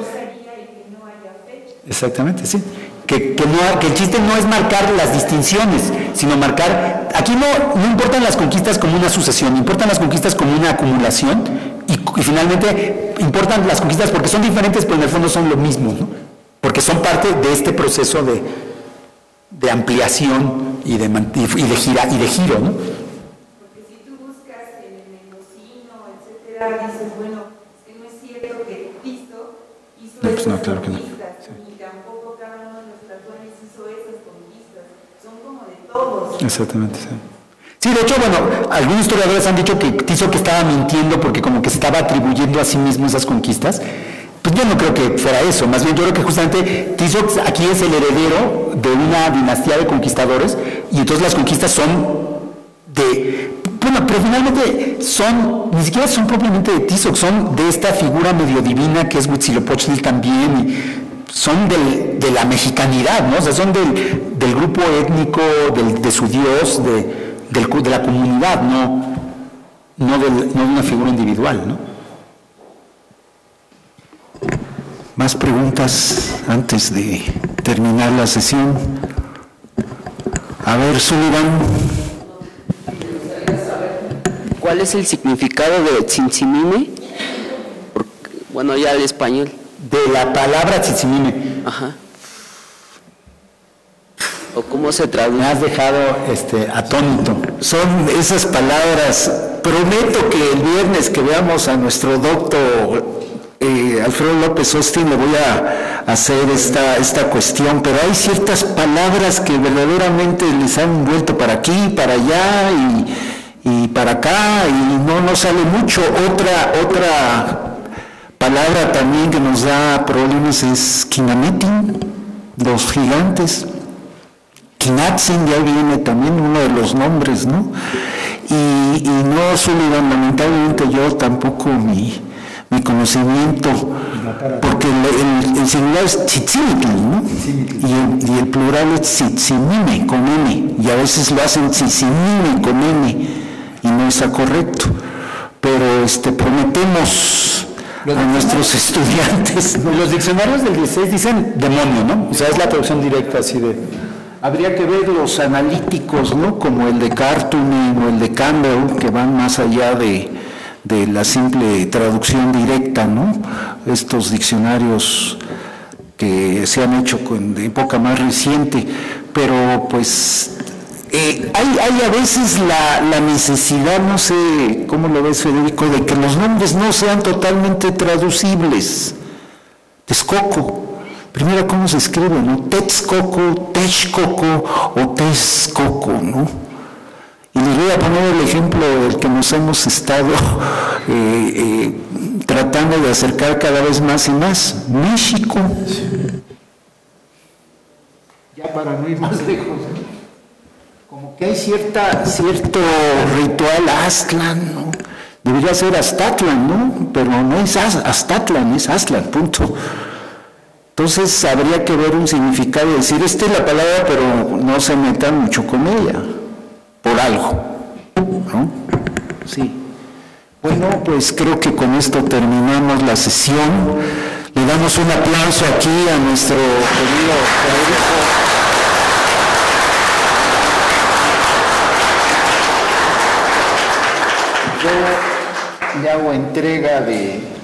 Exactamente, sí. Que, que, no, que el chiste no es marcar las distinciones, sino marcar... Aquí no, no importan las conquistas como una sucesión, importan las conquistas como una acumulación y, y finalmente importan las conquistas porque son diferentes, pero en el fondo son lo mismo, ¿no? Porque son parte de este proceso de, de ampliación y de, y de, gira, y de giro, ¿no? Porque si tú buscas en el mendocino, etcétera, dices, bueno, es que no es cierto que Cristo hizo no, pues esas no, claro que no. conquistas, ni tampoco cada uno de los platones hizo esas conquistas, son como de todos. Exactamente, sí. Sí, de hecho, bueno, algunos historiadores han dicho que Tizoc estaba mintiendo porque como que se estaba atribuyendo a sí mismo esas conquistas. Pues yo no creo que fuera eso, más bien yo creo que justamente Tizoc aquí es el heredero de una dinastía de conquistadores y entonces las conquistas son de... Bueno, pero finalmente son, ni siquiera son propiamente de Tizoc, son de esta figura medio divina que es Huitzilopochtli también, y son del, de la mexicanidad, ¿no? O sea, son del, del grupo étnico, del, de su dios, de, del, de la comunidad, no, no, del, no de una figura individual, ¿no? Más preguntas antes de terminar la sesión. A ver, Sullivan. ¿Cuál es el significado de Tzitzimime? Porque, bueno, ya el español. De la palabra Tzitzimime. Ajá. ¿O cómo se traduce? Me has dejado este, atónito. Son esas palabras. Prometo que el viernes que veamos a nuestro doctor eh, Alfredo López Austin le voy a hacer esta, esta cuestión, pero hay ciertas palabras que verdaderamente les han vuelto para aquí, para allá y, y para acá, y no nos sale mucho. Otra, otra palabra también que nos da problemas es Kinametin, los gigantes. Kinatzin ya viene también uno de los nombres, ¿no? Y, y no, Sullivan, lamentablemente yo tampoco mi, mi conocimiento, porque el, el, el singular es Tzitzimicli, ¿no? Y el, y el plural es Tzitzimime con N, y a veces lo hacen Tzitzimime con N, y no está correcto. Pero este prometemos a nuestros estudiantes. Los diccionarios del dieciséis dicen demonio, ¿no? O sea, es la traducción directa así de... Habría que ver los analíticos, ¿no? Como el de Cartooning o el de Campbell, que van más allá de, de la simple traducción directa, ¿no? Estos diccionarios que se han hecho con, de época más reciente, pero pues eh, hay, hay a veces la, la necesidad, no sé cómo lo ves, Federico, de que los nombres no sean totalmente traducibles. Texcoco. Primero, ¿cómo se escribe, no? Texcoco, Texcoco o Texcoco, ¿no? Y les voy a poner el ejemplo del que nos hemos estado eh, eh, tratando de acercar cada vez más y más. México. Ya para no ir más lejos, ¿no? Como que hay cierta, cierto ritual Aztlán, ¿no? Debería ser Aztatlan, ¿no? Pero no es Aztatlan, es Aztlán, punto. Entonces habría que ver un significado, decir, esta es la palabra, pero no se metan mucho con ella, por algo, ¿no? Sí. Bueno, pues creo que con esto terminamos la sesión. Le damos un aplauso aquí a nuestro querido Federico. Yo le hago entrega de...